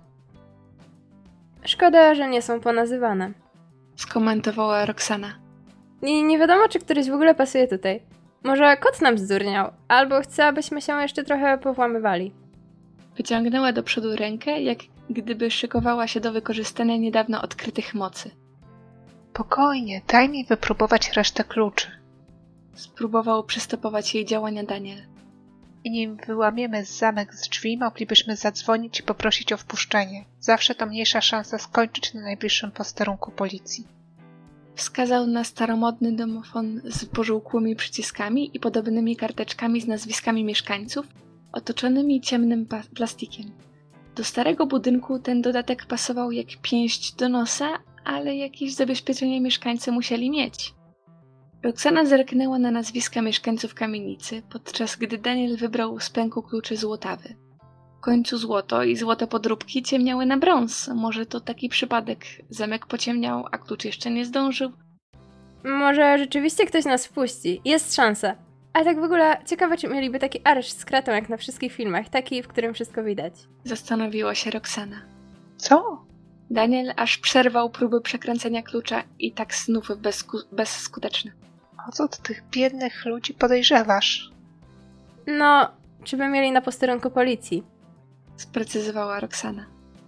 Szkoda, że nie są ponazywane. Skomentowała Roxana. I nie wiadomo, czy któryś w ogóle pasuje tutaj. Może kot nam zdurniał, albo chce, abyśmy się jeszcze trochę powłamywali. Wyciągnęła do przodu rękę, jak gdyby szykowała się do wykorzystania niedawno odkrytych mocy. Spokojnie, daj mi wypróbować resztę kluczy. Spróbował przystopować jej działania Daniel. I nim wyłamiemy zamek z drzwi, moglibyśmy zadzwonić i poprosić o wpuszczenie. Zawsze to mniejsza szansa skończyć na najbliższym posterunku policji. Wskazał na staromodny domofon z pożółkłymi przyciskami i podobnymi karteczkami z nazwiskami mieszkańców, otoczonymi ciemnym pa- plastikiem. Do starego budynku ten dodatek pasował jak pięść do nosa, ale jakieś zabezpieczenie mieszkańcy musieli mieć. Roxana zerknęła na nazwiska mieszkańców kamienicy, podczas gdy Daniel wybrał z pęku kluczy złotawy. W końcu złoto i złote podróbki ciemniały na brąz. Może to taki przypadek. Zamek pociemniał, a klucz jeszcze nie zdążył. Może rzeczywiście ktoś nas wpuści. Jest szansa. A tak w ogóle ciekawe, czy mieliby taki areszt z kratą jak na wszystkich filmach. Taki, w którym wszystko widać. Zastanowiła się Roxana. Co? Daniel aż przerwał próby przekręcenia klucza i tak znów bezsku- bezskuteczne. O co ty tych biednych ludzi podejrzewasz? No, czy by mieli na posterunku policji? Sprecyzowała Roxana.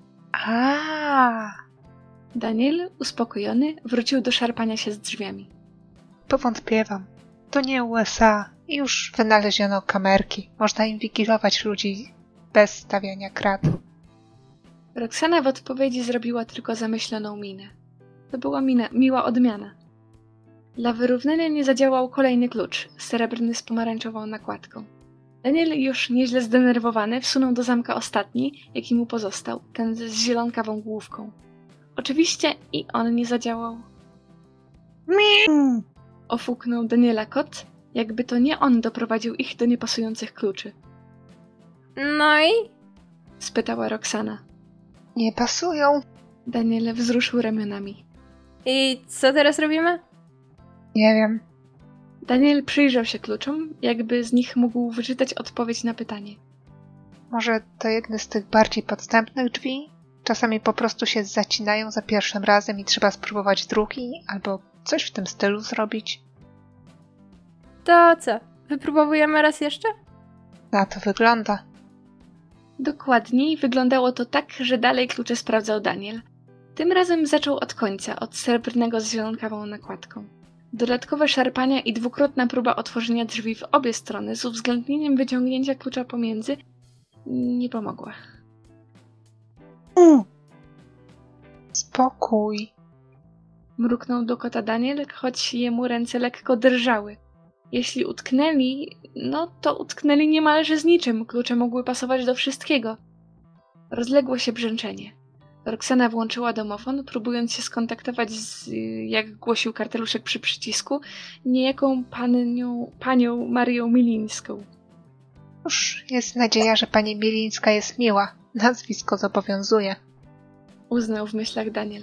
A, Daniel, uspokojony, wrócił do szarpania się z drzwiami. powątpiewam. To nie U S A. Już wynaleziono kamerki. Można inwigilować ludzi bez stawiania krat. Roxana w odpowiedzi zrobiła tylko zamyśloną minę. To była mina, miła odmiana. Dla wyrównania nie zadziałał kolejny klucz, srebrny z pomarańczową nakładką. Daniel, już nieźle zdenerwowany, wsunął do zamka ostatni, jaki mu pozostał, ten z zielonkawą główką. Oczywiście i on nie zadziałał. Miau! Ofuknął Daniela kot, jakby to nie on doprowadził ich do niepasujących kluczy. No i? Spytała Roxana. Nie pasują. Daniel wzruszył ramionami. I co teraz robimy? Nie wiem. Daniel przyjrzał się kluczom, jakby z nich mógł wyczytać odpowiedź na pytanie. Może to jedne z tych bardziej podstępnych drzwi? Czasami po prostu się zacinają za pierwszym razem i trzeba spróbować drugi, albo coś w tym stylu zrobić. To co? Wypróbujemy raz jeszcze? Na to wygląda. Dokładniej wyglądało to tak, że dalej klucze sprawdzał Daniel. Tym razem zaczął od końca, od srebrnego z zielonkawą nakładką. Dodatkowe szarpania i dwukrotna próba otworzenia drzwi w obie strony z uwzględnieniem wyciągnięcia klucza pomiędzy nie pomogła. Mm. Spokój. Mruknął do kota Daniel, choć jemu ręce lekko drżały. Jeśli utknęli, no to utknęli niemalże z niczym, klucze mogły pasować do wszystkiego. Rozległo się brzęczenie. Roxana włączyła domofon, próbując się skontaktować z, jak głosił karteluszek przy przycisku, niejaką panią, panią Marią Milińską. Już jest nadzieja, że pani Milińska jest miła. Nazwisko zobowiązuje. Uznał w myślach Daniel.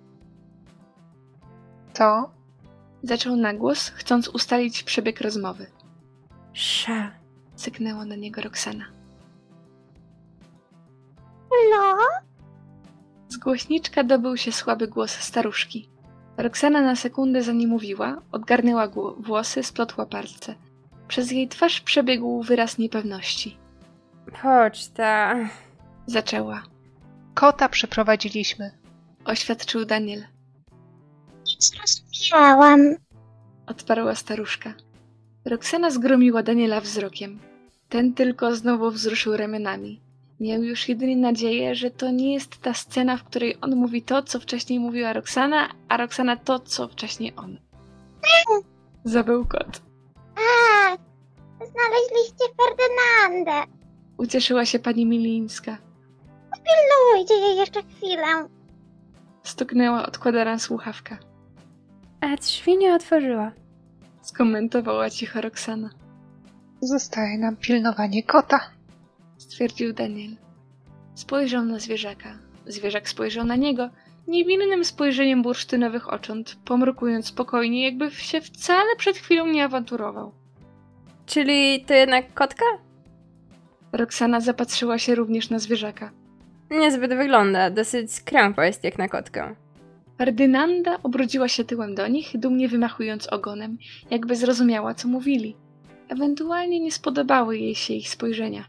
To? Zaczął na głos, chcąc ustalić przebieg rozmowy. Sza. Syknęła na niego Roxana. No? Z głośniczka dobył się słaby głos staruszki. Roxana na sekundę za nie mówiła, odgarnęła gło- włosy, splotła palce. Przez jej twarz przebiegł wyraz niepewności. Poczta. Zaczęła. Kota przyprowadziliśmy. Oświadczył Daniel. Nie zrozumiałam. Odparła staruszka. Roxana zgromiła Daniela wzrokiem. Ten tylko znowu wzruszył ramionami. Miał już jedynie nadzieję, że to nie jest ta scena, w której on mówi to, co wcześniej mówiła Roxana, a Roxana to, co wcześniej on. Zabeł kot. A, znaleźliście Ferdynandę. Ucieszyła się pani Milińska. Pilnujcie jej jeszcze chwilę. Stuknęła odkładana słuchawka. A drzwi nie otworzyła. Skomentowała cicho Roxana. Zostaje nam pilnowanie kota. Stwierdził Daniel. Spojrzał na zwierzaka. Zwierzak spojrzał na niego niewinnym spojrzeniem bursztynowych ocząt, pomrukując spokojnie, jakby się wcale przed chwilą nie awanturował. Czyli to jednak kotka? Roxana zapatrzyła się również na zwierzaka. Niezbyt wygląda, dosyć krępo jest jak na kotkę. Ferdynanda obróciła się tyłem do nich, dumnie wymachując ogonem, jakby zrozumiała, co mówili. Ewentualnie nie spodobały jej się ich spojrzenia.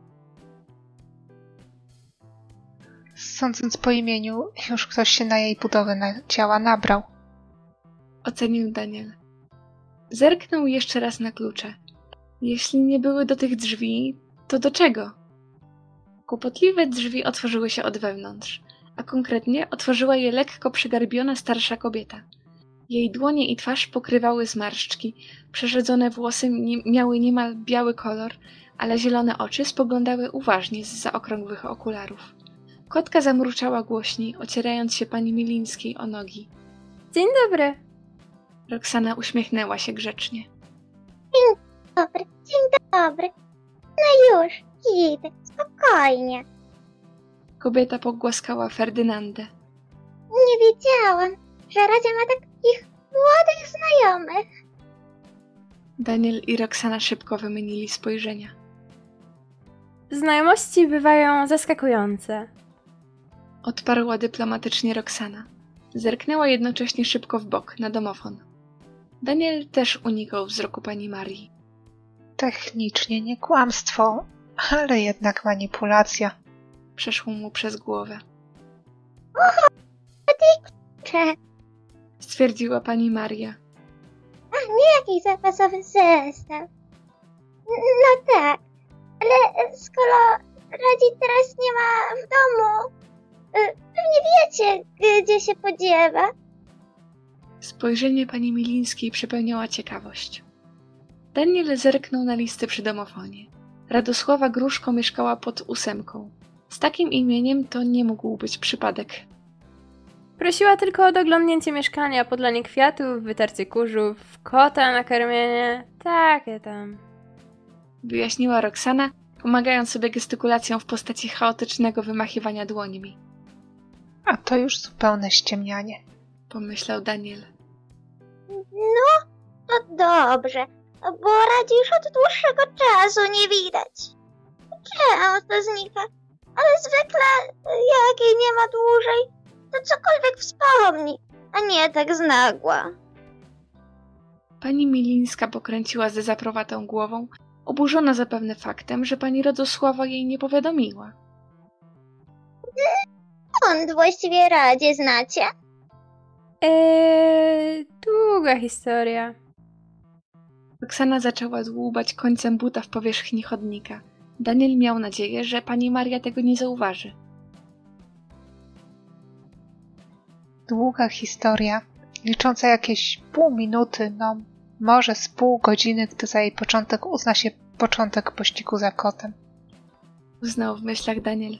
Sądząc po imieniu, już ktoś się na jej budowę na ciała nabrał. Ocenił Daniel. Zerknął jeszcze raz na klucze. Jeśli nie były do tych drzwi, to do czego? Kłopotliwe drzwi otworzyły się od wewnątrz, a konkretnie otworzyła je lekko przygarbiona starsza kobieta. Jej dłonie i twarz pokrywały zmarszczki, przerzedzone włosy nie, miały niemal biały kolor, ale zielone oczy spoglądały uważnie zza okrągłych okularów. Kotka zamruczała głośniej, ocierając się pani Milińskiej o nogi. Dzień dobry. Roxana uśmiechnęła się grzecznie. Dobry, dzień dobry. No już, idę, spokojnie. Kobieta pogłaskała Ferdynandę. Nie wiedziałam, że Radzia ma takich młodych znajomych. Daniel i Roxana szybko wymienili spojrzenia. Znajomości bywają zaskakujące. Odparła dyplomatycznie Roxana. Zerknęła jednocześnie szybko w bok, na domofon. Daniel też unikał wzroku pani Marii. Technicznie nie kłamstwo, ale jednak manipulacja. Przeszło mu przez głowę. Cze, Stwierdziła pani Maria. a nie jakiś zapasowy zestaw. N- No tak, ale skoro Radzi teraz nie ma w domu, y, pewnie wiecie, gdzie się podziewa. Spojrzenie pani Milińskiej przepełniała ciekawość. Daniel zerknął na listę przy domofonie. Radosława Gruszko mieszkała pod ósemką. Z takim imieniem to nie mógł być przypadek. Prosiła tylko o doglądnięcie mieszkania, podlanie kwiatów, wytarcie kurzów, kota na karmienie, takie tam. Wyjaśniła Roxana, pomagając sobie gestykulacją w postaci chaotycznego wymachiwania dłońmi. A to już zupełne ściemnianie. Pomyślał Daniel. No, to dobrze, bo Radzi już od dłuższego czasu nie widać. Często znika, ale zwykle jak jej nie ma dłużej, to cokolwiek wspomni, a nie tak z nagła. Pani Milińska pokręciła ze zaprowatą głową, oburzona zapewne faktem, że pani Radosława jej nie powiadomiła. Skąd właściwie Radzie znacie? Eee, długa historia. Roxana zaczęła dłubać końcem buta w powierzchni chodnika. Daniel miał nadzieję, że pani Maria tego nie zauważy. Długa historia, licząca jakieś pół minuty, no może z pół godziny, gdy za jej początek uzna się początek pościgu za kotem. Uznał w myślach Daniel.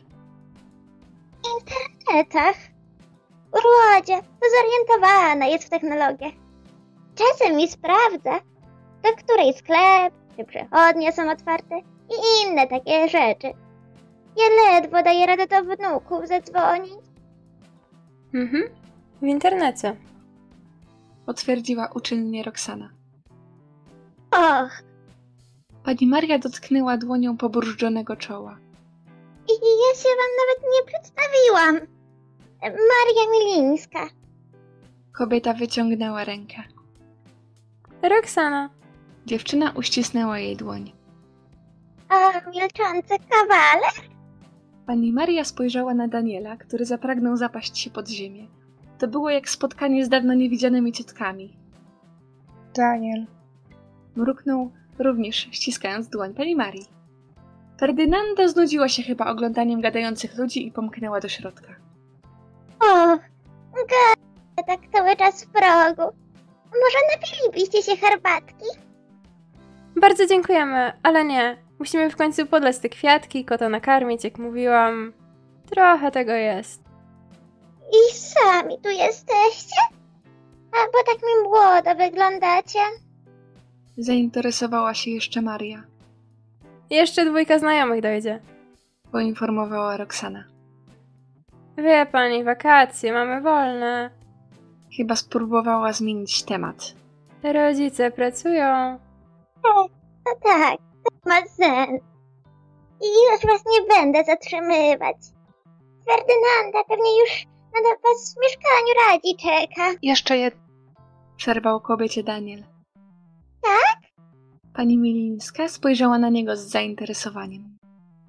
W internetach. Urłodzie, to zorientowana jest w technologię. Czasem mi sprawdza, do której sklep czy przychodnie są otwarte i inne takie rzeczy. Ja ledwo daję radę do wnuków zadzwonić. Mhm, w internecie. Potwierdziła uczynnie Roxana. Och, Pani Maria dotknęła dłonią poburżdżonego czoła. i ja się wam nawet nie przedstawiłam. Maria Milińska. Kobieta wyciągnęła rękę. Roxana. Dziewczyna uścisnęła jej dłoń. A milczący kawaler? Pani Maria spojrzała na Daniela, który zapragnął zapaść się pod ziemię. To było jak spotkanie z dawno niewidzianymi ciotkami. Daniel. Mruknął również, ściskając dłoń pani Marii. Ferdynanda znudziła się chyba oglądaniem gadających ludzi i pomknęła do środka. Och, gada tak cały czas w progu. Może napilibyście się herbatki? Bardzo dziękujemy, ale nie. Musimy w końcu podlać te kwiatki, kota nakarmić, jak mówiłam. Trochę tego jest. I sami tu jesteście? A bo tak mi młodo wyglądacie. Zainteresowała się jeszcze Maria. Jeszcze dwójka znajomych dojdzie. Poinformowała Roxana. Wie pani, wakacje, mamy wolne. Chyba spróbowała zmienić temat. Rodzice pracują. No tak, to ma sens. I już was nie będę zatrzymywać. Ferdynanda pewnie już na was w mieszkaniu Radzi czeka. Jeszcze jedno. Przerwał kobiecie Daniel. Tak? Pani Milińska spojrzała na niego z zainteresowaniem.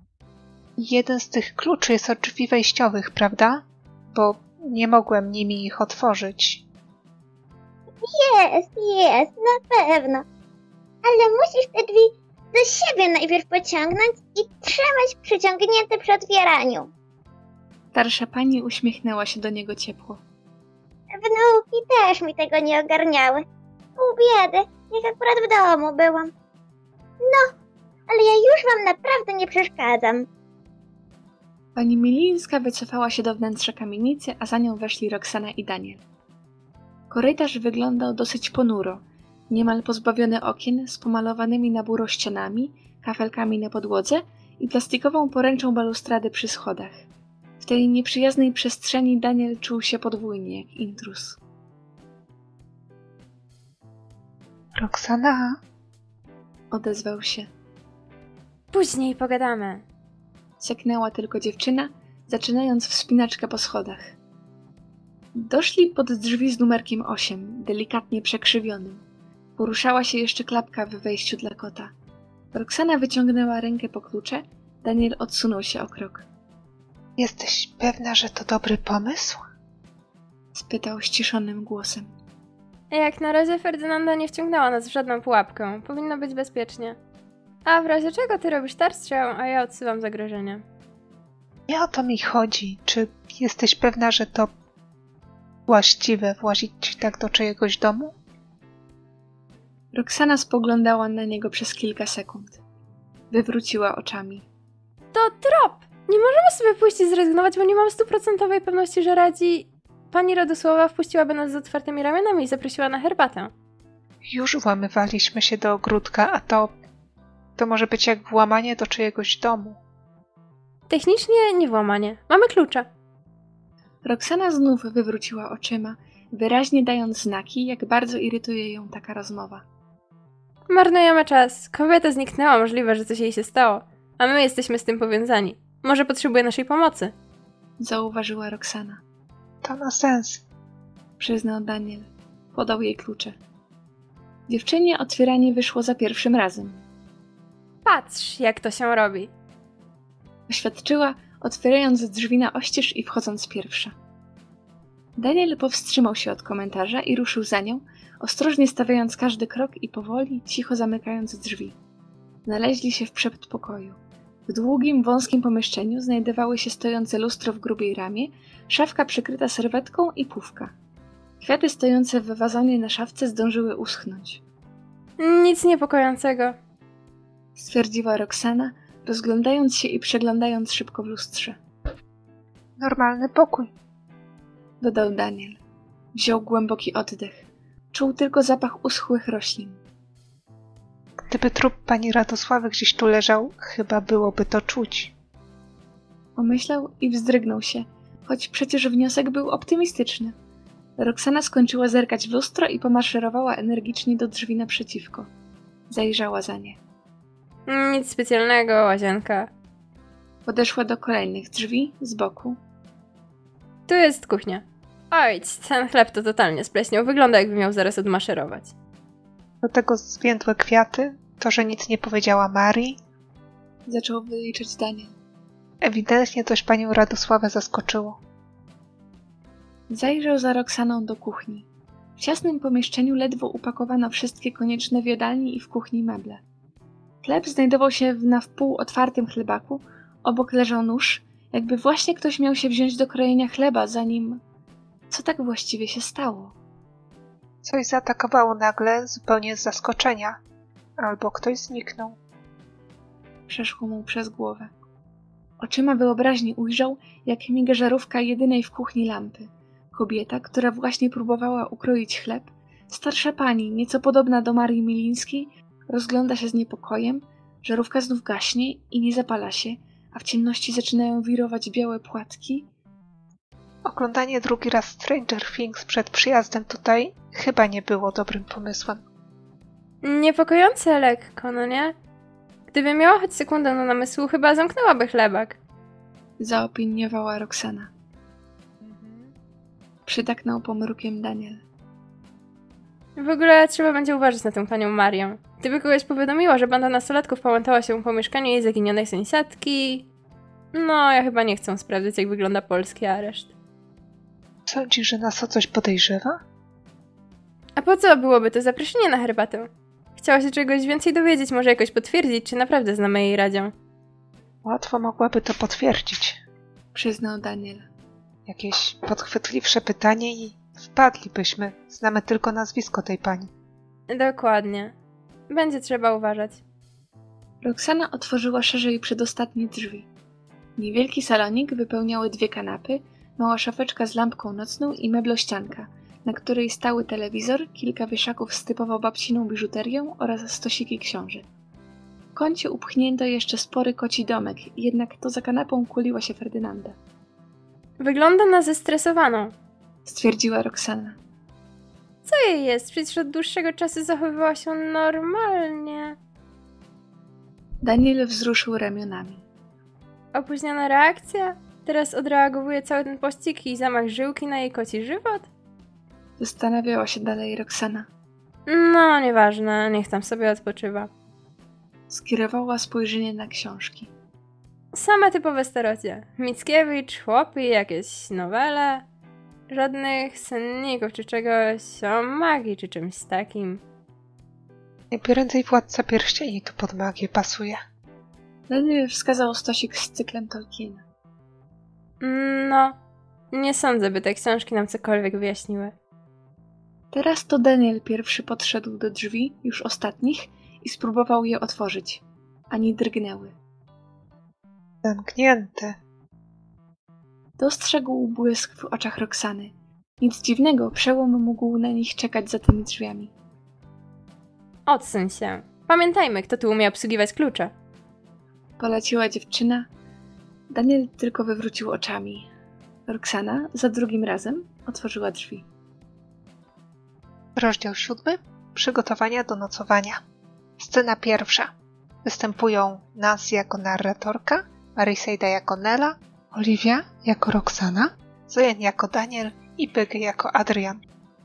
Jeden z tych kluczy jest od drzwi wejściowych, prawda? Bo nie mogłem nimi ich otworzyć. Jest, jest, na pewno. Ale musisz te drzwi do siebie najpierw pociągnąć i trzymać przyciągnięte przy otwieraniu. Starsza pani uśmiechnęła się do niego ciepło. Wnuki też mi tego nie ogarniały. Pół biedy, jak akurat w domu byłam. No, ale ja już wam naprawdę nie przeszkadzam. Pani Milińska wycofała się do wnętrza kamienicy, a za nią weszli Roxana i Daniel. Korytarz wyglądał dosyć ponuro, niemal pozbawiony okien z pomalowanymi na buro ścianami, kafelkami na podłodze i plastikową poręczą balustrady przy schodach. W tej nieprzyjaznej przestrzeni Daniel czuł się podwójnie jak intruz. Roxana? Odezwał się. Później pogadamy. Seknęła tylko dziewczyna, zaczynając wspinaczkę po schodach. Doszli pod drzwi z numerkiem osiem, delikatnie przekrzywionym. Poruszała się jeszcze klapka w wejściu dla kota. Roxana wyciągnęła rękę po klucze, Daniel odsunął się o krok. Jesteś pewna, że to dobry pomysł? Spytał ściszonym głosem. Jak na razie Ferdynanda nie wciągnęła nas w żadną pułapkę. Powinno być bezpiecznie. A w razie czego ty robisz tarstrzał, a ja odsyłam zagrożenie. Nie o to mi chodzi. Czy jesteś pewna, że to właściwe włazić tak do czyjegoś domu? Roxana spoglądała na niego przez kilka sekund. Wywróciła oczami. To trop! Nie możemy sobie pójść i zrezygnować, bo nie mam stuprocentowej pewności, że radzi... Pani Radosława wpuściłaby nas z otwartymi ramionami i zaprosiła na herbatę. Już włamywaliśmy się do ogródka, a to... To może być jak włamanie do czyjegoś domu. Technicznie nie włamanie. Mamy klucze. Roxana znów wywróciła oczyma, wyraźnie dając znaki, jak bardzo irytuje ją taka rozmowa. Marnujemy czas. Kobieta zniknęła, możliwe, że coś jej się stało. A my jesteśmy z tym powiązani. Może potrzebuje naszej pomocy. Zauważyła Roxana. To ma sens. Przyznał Daniel. Podał jej klucze. Dziewczynie otwieranie wyszło za pierwszym razem. Patrz, jak to się robi. Oświadczyła, otwierając drzwi na oścież i wchodząc pierwsza. Daniel powstrzymał się od komentarza i ruszył za nią, ostrożnie stawiając każdy krok i powoli, cicho zamykając drzwi. Znaleźli się w przedpokoju. W długim, wąskim pomieszczeniu znajdowały się stojące lustro w grubiej ramie, szafka przykryta serwetką i pufka. Kwiaty stojące w wazonie na szafce zdążyły uschnąć. Nic niepokojącego. Stwierdziła Roxana, rozglądając się i przeglądając szybko w lustrze. Normalny pokój. Dodał Daniel. Wziął głęboki oddech. Czuł tylko zapach uschłych roślin. Gdyby trup pani Radosławy gdzieś tu leżał, chyba byłoby to czuć. Pomyślał i wzdrygnął się, choć przecież wniosek był optymistyczny. Roxana skończyła zerkać w lustro i pomaszerowała energicznie do drzwi naprzeciwko. Zajrzała za nie. Nic specjalnego, łazienka. Podeszła do kolejnych drzwi z boku. Tu jest kuchnia. Oj, ten chleb to totalnie spleśniał. Wygląda, jakby miał zaraz odmaszerować. Do tego zwiędłe kwiaty, to, że nic nie powiedziała Marii. Zaczął wyliczać Daniel. Ewidentnie coś panią Radosławę zaskoczyło. Zajrzał za Roxaną do kuchni. W ciasnym pomieszczeniu ledwo upakowano wszystkie konieczne w jadalni i w kuchni meble. Chleb znajdował się w na wpół otwartym chlebaku, obok leżał nóż, jakby właśnie ktoś miał się wziąć do krojenia chleba, zanim... Co tak właściwie się stało? Coś zaatakowało nagle, zupełnie z zaskoczenia. Albo ktoś zniknął. Przeszło mu przez głowę. Oczyma wyobraźni ujrzał, jak miga żarówka jedynej w kuchni lampy. Kobieta, która właśnie próbowała ukroić chleb, starsza pani, nieco podobna do Marii Milińskiej, rozgląda się z niepokojem, żarówka znów gaśnie i nie zapala się, a w ciemności zaczynają wirować białe płatki. Oglądanie drugi raz Stranger Things przed przyjazdem tutaj chyba nie było dobrym pomysłem. Niepokojące lekko, no nie? Gdyby miała choć sekundę na namysłu, chyba zamknęłaby chlebak. Zaopiniowała Roxana. Przytaknął pomrukiem Daniel. W ogóle trzeba będzie uważać na tę panią Marię. Gdyby kogoś powiadomiła, że banda nastolatków pałętała się po mieszkaniu jej zaginionej sąsiadki... No, ja chyba nie chcę sprawdzić, jak wygląda polski areszt. Sądzisz, że nas o coś podejrzewa? A po co byłoby to zaproszenie na herbatę? Chciała się czegoś więcej dowiedzieć, może jakoś potwierdzić, czy naprawdę znamy jej Radzię. Łatwo mogłaby to potwierdzić. Przyznał Daniel. Jakieś podchwytliwsze pytanie i wpadlibyśmy. Znamy tylko nazwisko tej pani. Dokładnie. Będzie trzeba uważać. Roxana otworzyła szerzej przedostatnie drzwi. Niewielki salonik wypełniały dwie kanapy, mała szafeczka z lampką nocną i meblościanka, na której stały telewizor, kilka wieszaków z typowo babciną biżuterią oraz stosiki książek. W kącie upchnięto jeszcze spory koci domek, jednak to za kanapą kuliła się Ferdynanda. Wygląda na zestresowaną. Stwierdziła Roxana. Co jej jest? Przecież od dłuższego czasu zachowywała się normalnie. Daniel wzruszył ramionami. Opóźniona reakcja? Teraz odreagowuje cały ten pościg i zamach żyłki na jej koci żywot? Zastanawiała się dalej Roxana. No, nieważne, niech tam sobie odpoczywa. Skierowała spojrzenie na książki. Same typowe starocie. Mickiewicz, chłopy, jakieś nowele. Żadnych senników czy czegoś o magii czy czymś takim. Najprędzej Władca Pierścieni tu pod magię pasuje. Daniel wskazał stosik z cyklem Tolkiena. No, nie sądzę, by te książki nam cokolwiek wyjaśniły. Teraz to Daniel pierwszy podszedł do drzwi, już ostatnich, i spróbował je otworzyć. Ani drgnęły. Zamknięte. Dostrzegł błysk w oczach Roxany. Nic dziwnego, przełom mógł na nich czekać za tymi drzwiami. Odsuń się. Pamiętajmy, kto tu umie obsługiwać klucze. Poleciła dziewczyna. Daniel tylko wywrócił oczami. Roxana za drugim razem otworzyła drzwi. Rozdział siódmy. Przygotowania do nocowania. Scena pierwsza. Występują Nancy jako narratorka, Mariseida jako Nela, Oliwia jako Roxana, Zojan jako Daniel i Bygy jako Adrian.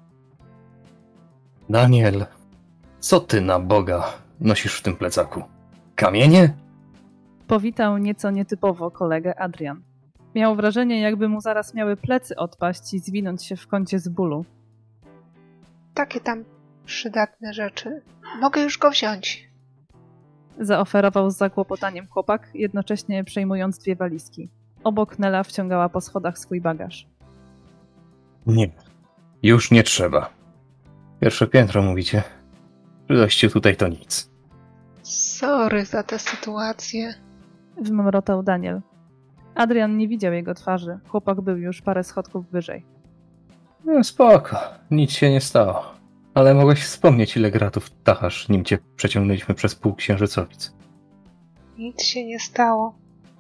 Daniel, co ty na Boga nosisz w tym plecaku? Kamienie? Powitał nieco nietypowo kolegę Adrian. Miał wrażenie, jakby mu zaraz miały plecy odpaść i zwinąć się w kącie z bólu. Takie tam przydatne rzeczy. Mogę już go wziąć. Zaoferował z zakłopotaniem chłopak, jednocześnie przejmując dwie walizki. Obok Nela wciągała po schodach swój bagaż. Nie, już nie trzeba. Pierwsze piętro, mówicie? Przy dojściu tutaj to nic. Sorry za tę sytuację. Wymrotał Daniel. Adrian nie widział jego twarzy. Chłopak był już parę schodków wyżej. No spoko, nic się nie stało. Ale mogłeś wspomnieć, ile gratów tachasz, nim cię przeciągnęliśmy przez pół księżycowic. Nic się nie stało.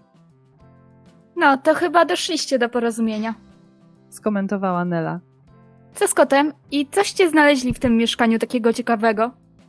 No, to chyba doszliście do porozumienia. Skomentowała Nela. Co z kotem? I coście znaleźli w tym mieszkaniu takiego ciekawego?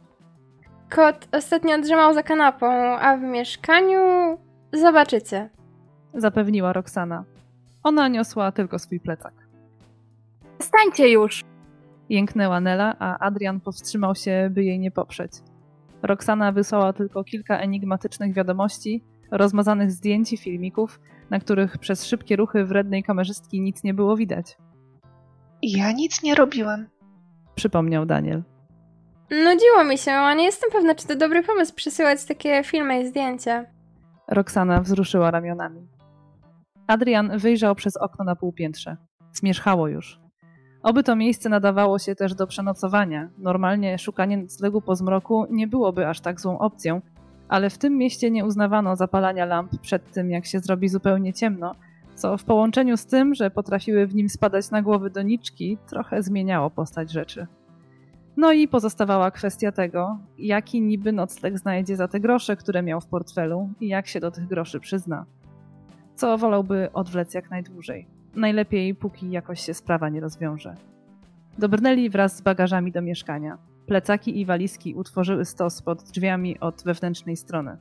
Kot ostatnio drzemał za kanapą, a w mieszkaniu zobaczycie. Zapewniła Roxana. Ona niosła tylko swój plecak. Stańcie już! Jęknęła Nela, a Adrian powstrzymał się, by jej nie poprzeć. Roxana wysłała tylko kilka enigmatycznych wiadomości, rozmazanych zdjęć i filmików, na których przez szybkie ruchy wrednej kamerzystki nic nie było widać. Ja nic nie robiłem. Przypomniał Daniel. Nudziło mi się, a nie jestem pewna, czy to dobry pomysł przysyłać takie filmy i zdjęcia. Roxana wzruszyła ramionami. Adrian wyjrzał przez okno na półpiętrze. Zmierzchało już. Oby to miejsce nadawało się też do przenocowania. Normalnie szukanie noclegu po zmroku nie byłoby aż tak złą opcją, ale w tym mieście nie uznawano zapalania lamp przed tym, jak się zrobi zupełnie ciemno, co w połączeniu z tym, że potrafiły w nim spadać na głowy doniczki, trochę zmieniało postać rzeczy. No i pozostawała kwestia tego, jaki niby nocleg znajdzie za te grosze, które miał w portfelu i jak się do tych groszy przyzna. Co wolałby odwlec jak najdłużej. Najlepiej, póki jakoś się sprawa nie rozwiąże. Dobrnęli wraz z bagażami do mieszkania. Plecaki i walizki utworzyły stos pod drzwiami od wewnętrznej strony.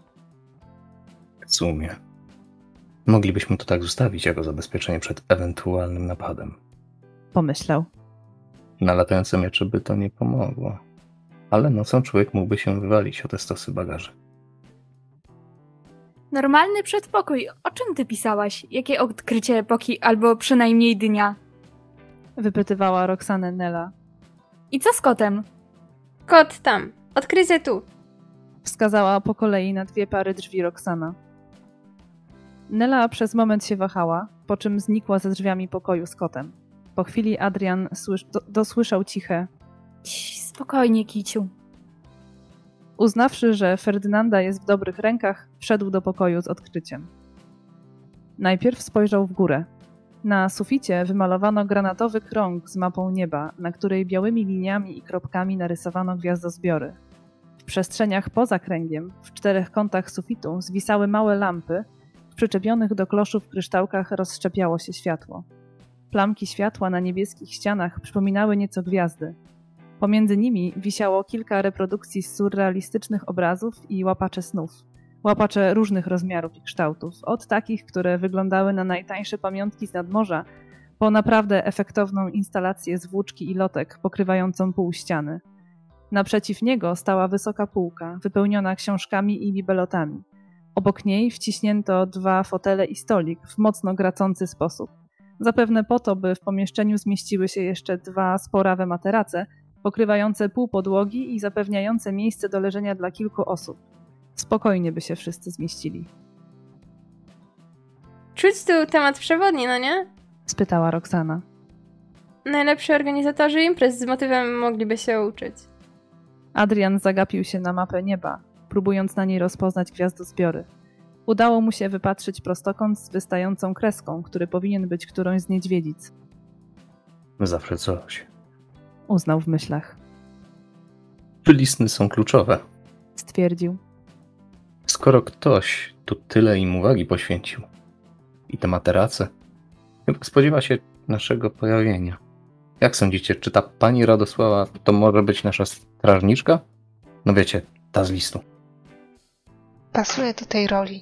W sumie. Moglibyśmy to tak zostawić jako zabezpieczenie przed ewentualnym napadem. Pomyślał. Na latające miecze by to nie pomogło. Ale nocą człowiek mógłby się wywalić o te stosy bagaży. Normalny przedpokój. O czym ty pisałaś? Jakie odkrycie epoki albo przynajmniej dnia? Wypytywała Roxanę Nela. I co z kotem? Kot tam. Odkrycie tu. Wskazała po kolei na dwie pary drzwi Roxana. Nela przez moment się wahała, po czym znikła ze drzwiami pokoju z kotem. Po chwili Adrian słysz- do- dosłyszał ciche: Cii, spokojnie, kiciu. Uznawszy, że Ferdynanda jest w dobrych rękach, wszedł do pokoju z odkryciem. Najpierw spojrzał w górę. Na suficie wymalowano granatowy krąg z mapą nieba, na której białymi liniami i kropkami narysowano gwiazdozbiory. W przestrzeniach poza kręgiem, w czterech kątach sufitu, zwisały małe lampy. W przyczepionych do kloszu w kryształkach rozszczepiało się światło. Plamki światła na niebieskich ścianach przypominały nieco gwiazdy. Pomiędzy nimi wisiało kilka reprodukcji surrealistycznych obrazów i łapacze snów. Łapacze różnych rozmiarów i kształtów, od takich, które wyglądały na najtańsze pamiątki z nadmorza, po naprawdę efektowną instalację z włóczki i lotek pokrywającą pół ściany. Naprzeciw niego stała wysoka półka, wypełniona książkami i bibelotami. Obok niej wciśnięto dwa fotele i stolik w mocno gracący sposób. Zapewne po to, by w pomieszczeniu zmieściły się jeszcze dwa sporawe materace, pokrywające pół podłogi i zapewniające miejsce do leżenia dla kilku osób. Spokojnie by się wszyscy zmieścili. Czuć tu temat przewodni, no nie? Spytała Roxana. Najlepsi organizatorzy imprez z motywem mogliby się uczyć. Adrian zagapił się na mapę nieba, próbując na niej rozpoznać gwiazdozbiory. Udało mu się wypatrzyć prostokąt z wystającą kreską, który powinien być którąś z niedźwiedzic. Zawsze coś. Uznał w myślach. Listny są kluczowe. Stwierdził. Skoro ktoś tu tyle im uwagi poświęcił i te materace, chyba spodziewa się naszego pojawienia. Jak sądzicie, czy ta pani Radosława to może być nasza strażniczka? No wiecie, ta z listu. Pasuje do tej roli.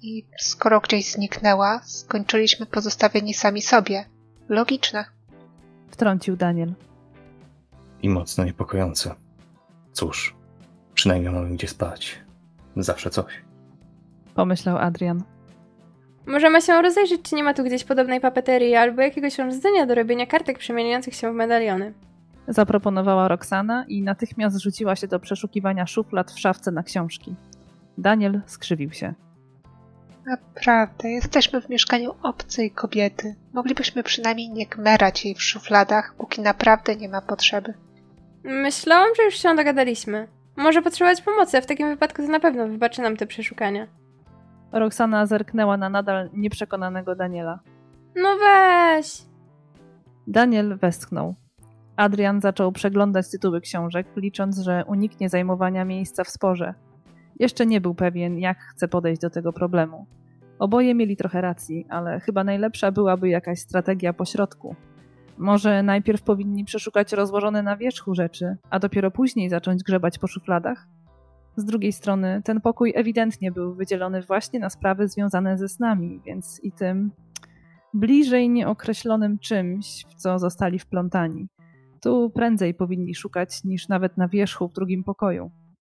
I skoro gdzieś zniknęła, skończyliśmy pozostawieni sami sobie. Logiczne. Wtrącił Daniel. I mocno niepokojące. Cóż, przynajmniej mamy gdzie spać. Zawsze coś. Pomyślał Adrian. Możemy się rozejrzeć, czy nie ma tu gdzieś podobnej papeterii albo jakiegoś urządzenia do robienia kartek przemieniających się w medaliony. Zaproponowała Roxana i natychmiast rzuciła się do przeszukiwania szuflad w szafce na książki. Daniel skrzywił się. Naprawdę, jesteśmy w mieszkaniu obcej kobiety. Moglibyśmy przynajmniej nie gmerać jej w szufladach, póki naprawdę nie ma potrzeby. Myślałam, że już się dogadaliśmy. Może potrzebować pomocy, a w takim wypadku to na pewno wybaczy nam te przeszukania. Roxana zerknęła na nadal nieprzekonanego Daniela. No weź! Daniel westchnął. Adrian zaczął przeglądać tytuły książek, licząc, że uniknie zajmowania miejsca w sporze. Jeszcze nie był pewien, jak chce podejść do tego problemu. Oboje mieli trochę racji, ale chyba najlepsza byłaby jakaś strategia pośrodku. Może najpierw powinni przeszukać rozłożone na wierzchu rzeczy, a dopiero później zacząć grzebać po szufladach? Z drugiej strony, ten pokój ewidentnie był wydzielony właśnie na sprawy związane ze snami, więc i tym bliżej nieokreślonym czymś, w co zostali wplątani. Tu prędzej powinni szukać niż nawet na wierzchu w drugim pokoju.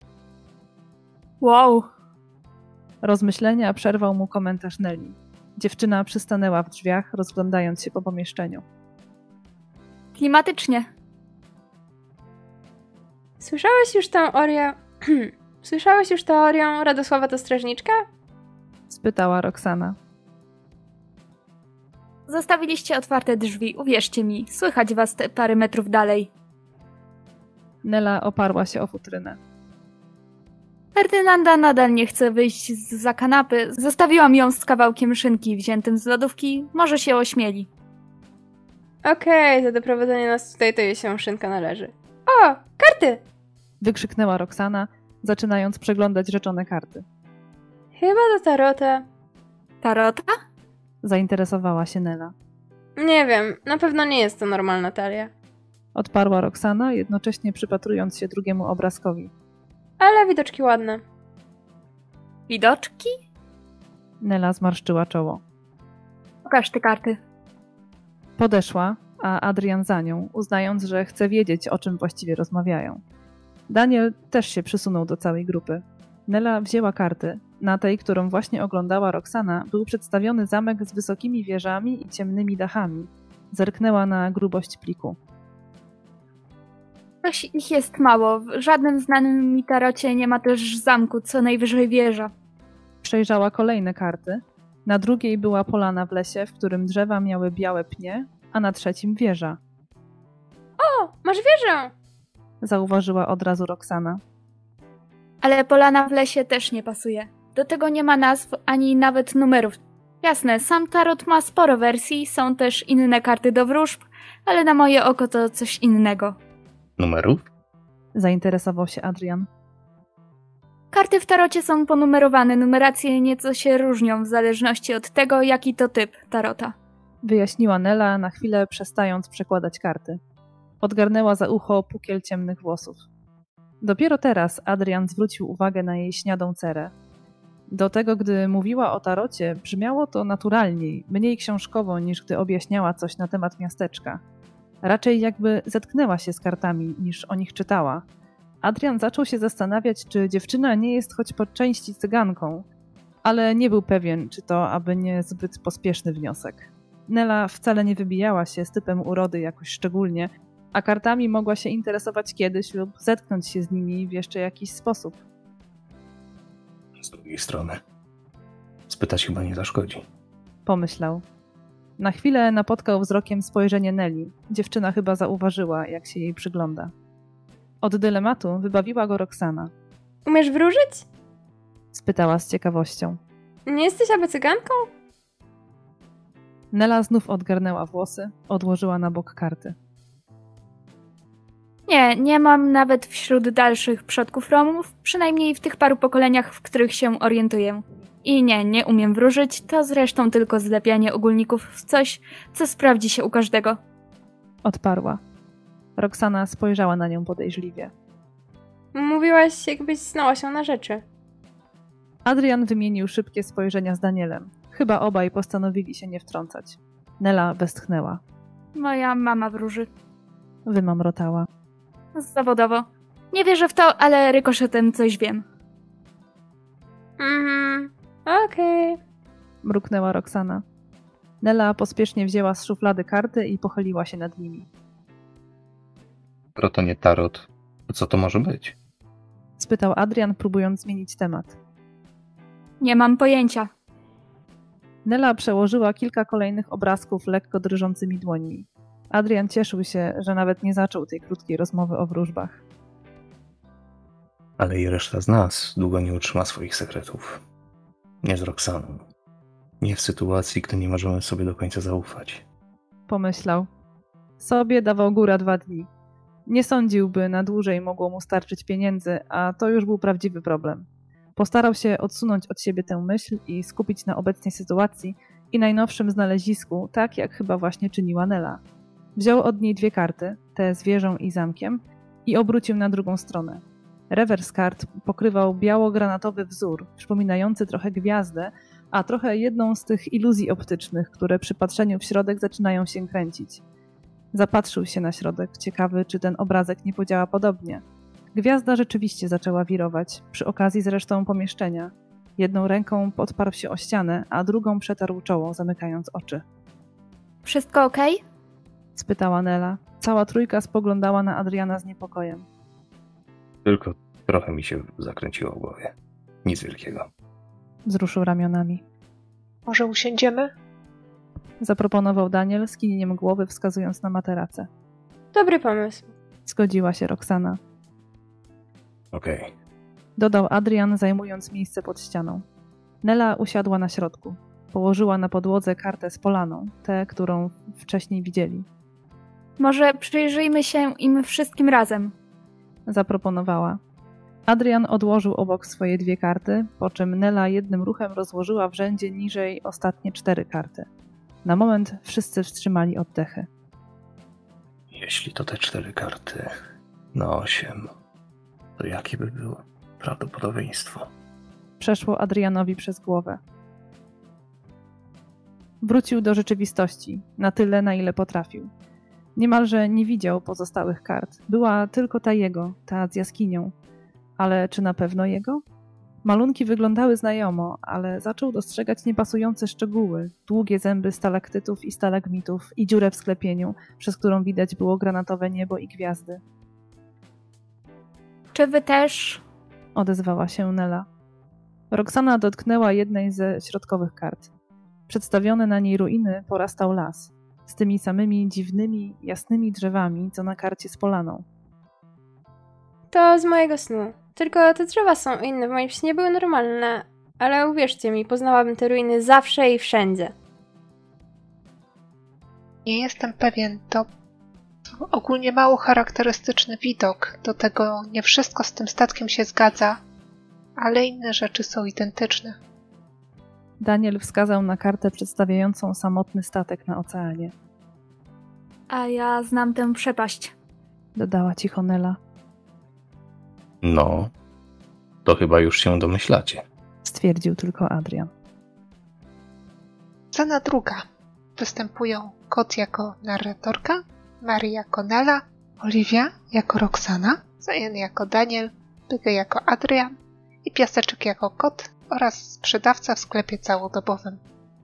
Wow. Rozmyślenia przerwał mu komentarz Nelly. Dziewczyna przystanęła w drzwiach, rozglądając się po pomieszczeniu. Klimatycznie. Słyszałeś już tę orię... Słyszałeś już teorię Radosława to strażniczka? Spytała Roxana. Zostawiliście otwarte drzwi, uwierzcie mi. Słychać was te parę metrów dalej. Nela oparła się o futrynę. Ferdynanda nadal nie chce wyjść zza kanapy. Zostawiłam ją z kawałkiem szynki wziętym z lodówki. Może się ośmieli. Okej, okay, za doprowadzenie nas tutaj to jej się szynka należy. O, karty! Wykrzyknęła Roxana, zaczynając przeglądać rzeczone karty. Chyba do tarota. Tarota? Zainteresowała się Nela. Nie wiem, na pewno nie jest to normalna talia. Odparła Roxana, jednocześnie przypatrując się drugiemu obrazkowi. Ale widoczki ładne. Widoczki? Nela zmarszczyła czoło. Pokaż te karty. Podeszła, a Adrian za nią, uznając, że chce wiedzieć, o czym właściwie rozmawiają. Daniel też się przysunął do całej grupy. Nela wzięła karty. Na tej, którą właśnie oglądała Roxana, był przedstawiony zamek z wysokimi wieżami i ciemnymi dachami. Zerknęła na grubość pliku. Coś ich jest mało. W żadnym znanym mi tarocie nie ma też zamku, co najwyżej wieża. Przejrzała kolejne karty. Na drugiej była polana w lesie, w którym drzewa miały białe pnie, a na trzecim wieża. O, masz wieżę! Zauważyła od razu Roxana. Ale polana w lesie też nie pasuje. Do tego nie ma nazw ani nawet numerów. Jasne, sam tarot ma sporo wersji, są też inne karty do wróżb, ale na moje oko to coś innego. Numerów? Zainteresował się Adrian. Karty w tarocie są ponumerowane, numeracje nieco się różnią w zależności od tego, jaki to typ tarota. Wyjaśniła Nela, na chwilę przestając przekładać karty. Odgarnęła za ucho pukiel ciemnych włosów. Dopiero teraz Adrian zwrócił uwagę na jej śniadą cerę. Do tego, gdy mówiła o tarocie, brzmiało to naturalniej, mniej książkowo, niż gdy objaśniała coś na temat miasteczka. Raczej jakby zetknęła się z kartami, niż o nich czytała. Adrian zaczął się zastanawiać, czy dziewczyna nie jest choć po części cyganką, ale nie był pewien, czy to aby nie zbyt pospieszny wniosek. Nela wcale nie wybijała się z typem urody jakoś szczególnie, a kartami mogła się interesować kiedyś lub zetknąć się z nimi w jeszcze jakiś sposób. Z drugiej strony, spytać chyba nie zaszkodzi. Pomyślał. Na chwilę napotkał wzrokiem spojrzenie Nelly. Dziewczyna chyba zauważyła, jak się jej przygląda. Od dylematu wybawiła go Roxana. Umiesz wróżyć? Spytała z ciekawością. Nie jesteś aby cyganką? Nela znów odgarnęła włosy, odłożyła na bok karty. Nie, nie mam nawet wśród dalszych przodków Romów, przynajmniej w tych paru pokoleniach, w których się orientuję. I nie, nie umiem wróżyć, to zresztą tylko zlepianie ogólników w coś, co sprawdzi się u każdego. Odparła. Roxana spojrzała na nią podejrzliwie. Mówiłaś, jakbyś znała się na rzeczy. Adrian wymienił szybkie spojrzenia z Danielem. Chyba obaj postanowili się nie wtrącać. Nela westchnęła. Moja mama wróży. Wymamrotała. Zawodowo. Nie wierzę w to, ale rykoszetem coś wiem. Mhm, okej. Okay. Mruknęła Roxana. Nela pospiesznie wzięła z szuflady karty i pochyliła się nad nimi. Skoro to nie tarot, to co to może być? Spytał Adrian, próbując zmienić temat. Nie mam pojęcia. Nela przełożyła kilka kolejnych obrazków lekko drżącymi dłońmi. Adrian cieszył się, że nawet nie zaczął tej krótkiej rozmowy o wróżbach. Ale i reszta z nas długo nie utrzyma swoich sekretów. Nie z Roxaną. Nie w sytuacji, gdy nie możemy sobie do końca zaufać. Pomyślał. Sobie dawał góra dwa dni. Nie sądził, by na dłużej mogło mu starczyć pieniędzy, a to już był prawdziwy problem. Postarał się odsunąć od siebie tę myśl i skupić na obecnej sytuacji i najnowszym znalezisku, tak jak chyba właśnie czyniła Nela. Wziął od niej dwie karty, te z wieżą i zamkiem, i obrócił na drugą stronę. Rewers kart pokrywał biało-granatowy wzór, przypominający trochę gwiazdę, a trochę jedną z tych iluzji optycznych, które przy patrzeniu w środek zaczynają się kręcić. Zapatrzył się na środek, ciekawy, czy ten obrazek nie podziała podobnie. Gwiazda rzeczywiście zaczęła wirować, przy okazji zresztą pomieszczenia. Jedną ręką podparł się o ścianę, a drugą przetarł czoło, zamykając oczy. Wszystko okej? Okay? Spytała Nela. Cała trójka spoglądała na Adriana z niepokojem. Tylko trochę mi się zakręciło w głowie. Nic wielkiego. Wzruszył ramionami. Może usiądziemy? Zaproponował Daniel, skinieniem głowy wskazując na materacę. Dobry pomysł. Zgodziła się Roxana. Okej. Okay. Dodał Adrian, zajmując miejsce pod ścianą. Nela usiadła na środku. Położyła na podłodze kartę z polaną, tę, którą wcześniej widzieli. Może przyjrzyjmy się im wszystkim razem. Zaproponowała. Adrian odłożył obok swoje dwie karty, po czym Nela jednym ruchem rozłożyła w rzędzie niżej ostatnie cztery karty. Na moment wszyscy wstrzymali oddechy. Jeśli to te cztery karty na osiem, to jakie by było prawdopodobieństwo? Przeszło Adrianowi przez głowę. Wrócił do rzeczywistości, na tyle, na ile potrafił. Niemalże nie widział pozostałych kart. Była tylko ta jego, ta z jaskinią. Ale czy na pewno jego? Malunki wyglądały znajomo, ale zaczął dostrzegać niepasujące szczegóły. Długie zęby stalaktytów i stalagmitów i dziurę w sklepieniu, przez którą widać było granatowe niebo i gwiazdy. Czy wy też? Odezwała się Nela. Roxana dotknęła jednej ze środkowych kart. Przedstawione na niej ruiny porastał las, z tymi samymi dziwnymi, jasnymi drzewami, co na karcie z polaną. To z mojego snu. Tylko te drzewa są inne, w moim śnie były normalne, ale uwierzcie mi, poznałabym te ruiny zawsze i wszędzie. Nie jestem pewien, to, to ogólnie mało charakterystyczny widok. Do tego nie wszystko z tym statkiem się zgadza, ale inne rzeczy są identyczne. Daniel wskazał na kartę przedstawiającą samotny statek na oceanie. A ja znam tę przepaść. Dodała cicho Nela. No, to chyba już się domyślacie. Stwierdził tylko Adrian. Scena druga. Występują Kot jako narratorka, Mary jako Nela, Olivia jako Roxana, Zajen jako Daniel, Bygy jako Adrian i Piaseczek jako Kot oraz sprzedawca w sklepie całodobowym.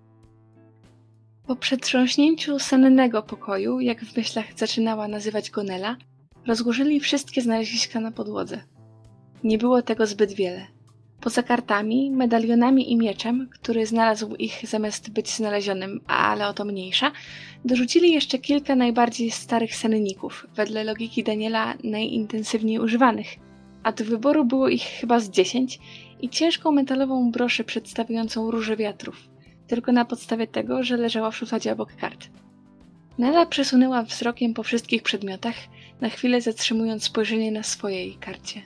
Po przetrząśnięciu sennego pokoju, jak w myślach zaczynała nazywać go Nela, rozłożyli wszystkie znaleziska na podłodze. Nie było tego zbyt wiele. Poza kartami, medalionami i mieczem, który znalazł ich zamiast być znalezionym, ale o to mniejsza, dorzucili jeszcze kilka najbardziej starych senników, wedle logiki Daniela najintensywniej używanych, a do wyboru było ich chyba z dziesięć i ciężką metalową broszę przedstawiającą róże wiatrów, tylko na podstawie tego, że leżała w szufladzie obok kart. Nela przesunęła wzrokiem po wszystkich przedmiotach, na chwilę zatrzymując spojrzenie na swojej karcie.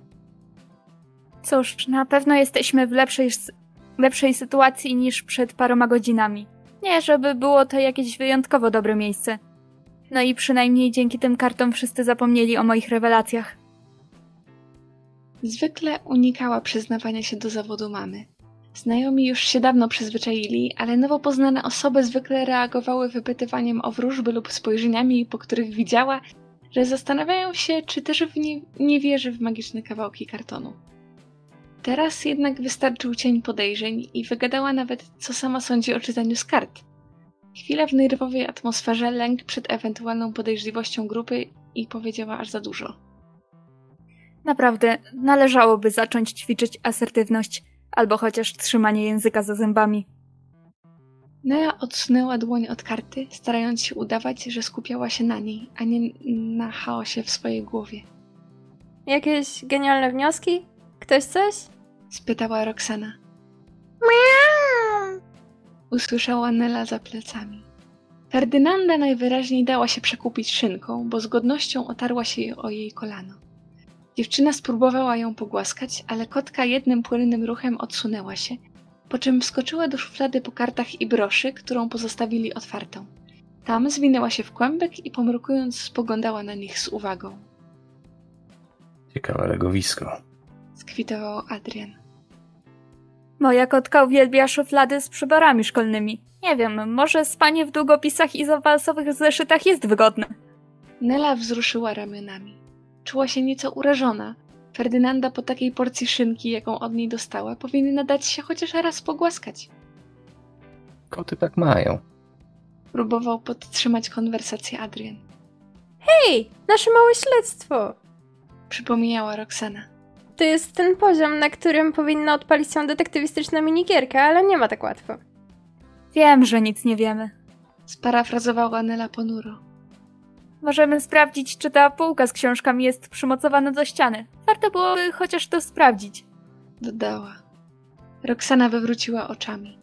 Cóż, na pewno jesteśmy w lepszej, lepszej sytuacji niż przed paroma godzinami. Nie, żeby było to jakieś wyjątkowo dobre miejsce. No i przynajmniej dzięki tym kartom wszyscy zapomnieli o moich rewelacjach. Zwykle unikała przyznawania się do zawodu mamy. Znajomi już się dawno przyzwyczaili, ale nowo poznane osoby zwykle reagowały wypytywaniem o wróżby lub spojrzeniami, po których widziała, że zastanawiają się, czy też w nie, nie wierzy w magiczne kawałki kartonu. Teraz jednak wystarczył cień podejrzeń i wygadała nawet, co sama sądzi o czytaniu z kart. Chwila w nerwowej atmosferze, lęk przed ewentualną podejrzliwością grupy i powiedziała aż za dużo. Naprawdę, należałoby zacząć ćwiczyć asertywność, albo chociaż trzymanie języka za zębami. Nea odsunęła dłoń od karty, starając się udawać, że skupiała się na niej, a nie na chaosie w swojej głowie. Jakieś genialne wnioski? Ktoś coś? Spytała Roxana. Miau! Usłyszała Nela za plecami. Ferdynanda najwyraźniej dała się przekupić szynką, bo z godnością otarła się o jej kolano. Dziewczyna spróbowała ją pogłaskać, ale kotka jednym płynnym ruchem odsunęła się, po czym wskoczyła do szuflady po kartach i broszy, którą pozostawili otwartą. Tam zwinęła się w kłębek i pomrukując spoglądała na nich z uwagą. Ciekawe legowisko. Skwitował Adrian. Moja kotka uwielbia szuflady z przyborami szkolnymi. Nie wiem, może spanie w długopisach i zawalsowych zeszytach jest wygodne. Nela wzruszyła ramionami. Czuła się nieco urażona. Ferdynanda po takiej porcji szynki, jaką od niej dostała, powinna dać się chociaż raz pogłaskać. Koty tak mają. Próbował podtrzymać konwersację Adrian. Hej, nasze małe śledztwo! Przypomniała Roxana. To jest ten poziom, na którym powinna odpalić się detektywistyczna minigierka, ale nie ma tak łatwo. Wiem, że nic nie wiemy. Sparafrazowała Nela ponuro. Możemy sprawdzić, czy ta półka z książkami jest przymocowana do ściany. Warto byłoby chociaż to sprawdzić. Dodała. Roxana wywróciła oczami.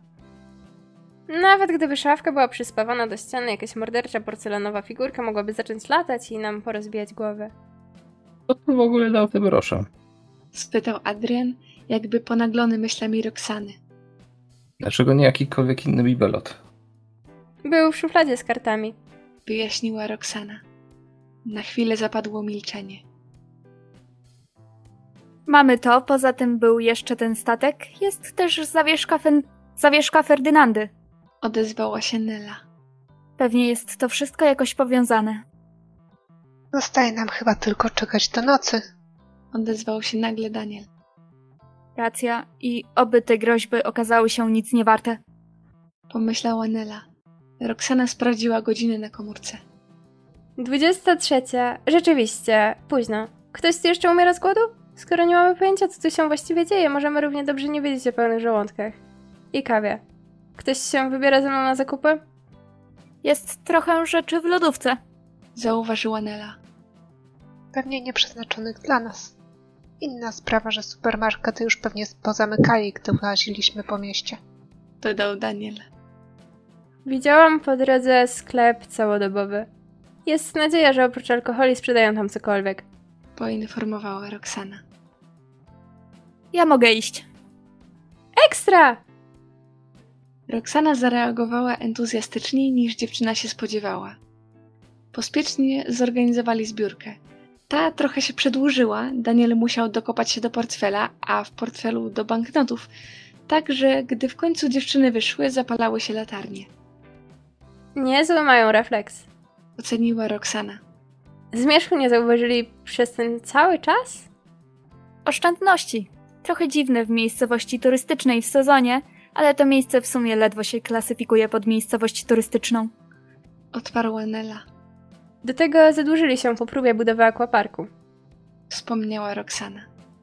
Nawet gdyby szafka była przyspawana do ściany, jakaś mordercza porcelanowa figurka mogłaby zacząć latać i nam porozbijać głowę. Kto tu w ogóle dał te brosze? Spytał Adrian, jakby ponaglony myślami Roxany. Dlaczego nie jakikolwiek inny bibelot? Był w szufladzie z kartami. Wyjaśniła Roxana. Na chwilę zapadło milczenie. Mamy to, poza tym był jeszcze ten statek. Jest też zawieszka, fen... zawieszka Ferdynandy. Odezwała się Nela. Pewnie jest to wszystko jakoś powiązane. Zostaje nam chyba tylko czekać do nocy. Odezwał się nagle Daniel. Racja i oby te groźby okazały się nic nie warte. Pomyślała Nela. Roxana sprawdziła godziny na komórce. Dwudziesta trzecia. Rzeczywiście, późno. Ktoś tu jeszcze umiera z głodu? Skoro nie mamy pojęcia, co tu się właściwie dzieje, możemy równie dobrze nie wiedzieć o pełnych żołądkach. I kawie. Ktoś się wybiera ze mną na zakupy? Jest trochę rzeczy w lodówce. Zauważyła Nela. Pewnie nieprzeznaczonych dla nas. Inna sprawa, że supermarkety już pewnie pozamykali, gdy łaziliśmy po mieście. Dodał Daniel. Widziałam po drodze sklep całodobowy. Jest nadzieja, że oprócz alkoholi sprzedają tam cokolwiek. Poinformowała Roxana. Ja mogę iść. Ekstra! Roxana zareagowała entuzjastyczniej niż dziewczyna się spodziewała. Pospiesznie zorganizowali zbiórkę. Ta trochę się przedłużyła, Daniel musiał dokopać się do portfela, a w portfelu do banknotów, tak że gdy w końcu dziewczyny wyszły, zapalały się latarnie. Niezły mają refleks. Oceniła Roxana. Zmierzchu nie zauważyli przez ten cały czas? Oszczędności. Trochę dziwne w miejscowości turystycznej w sezonie, ale to miejsce w sumie ledwo się klasyfikuje pod miejscowość turystyczną. Odparła Nela. Do tego zadłużyli się po próbie budowy akwaparku. Wspomniała Roxana.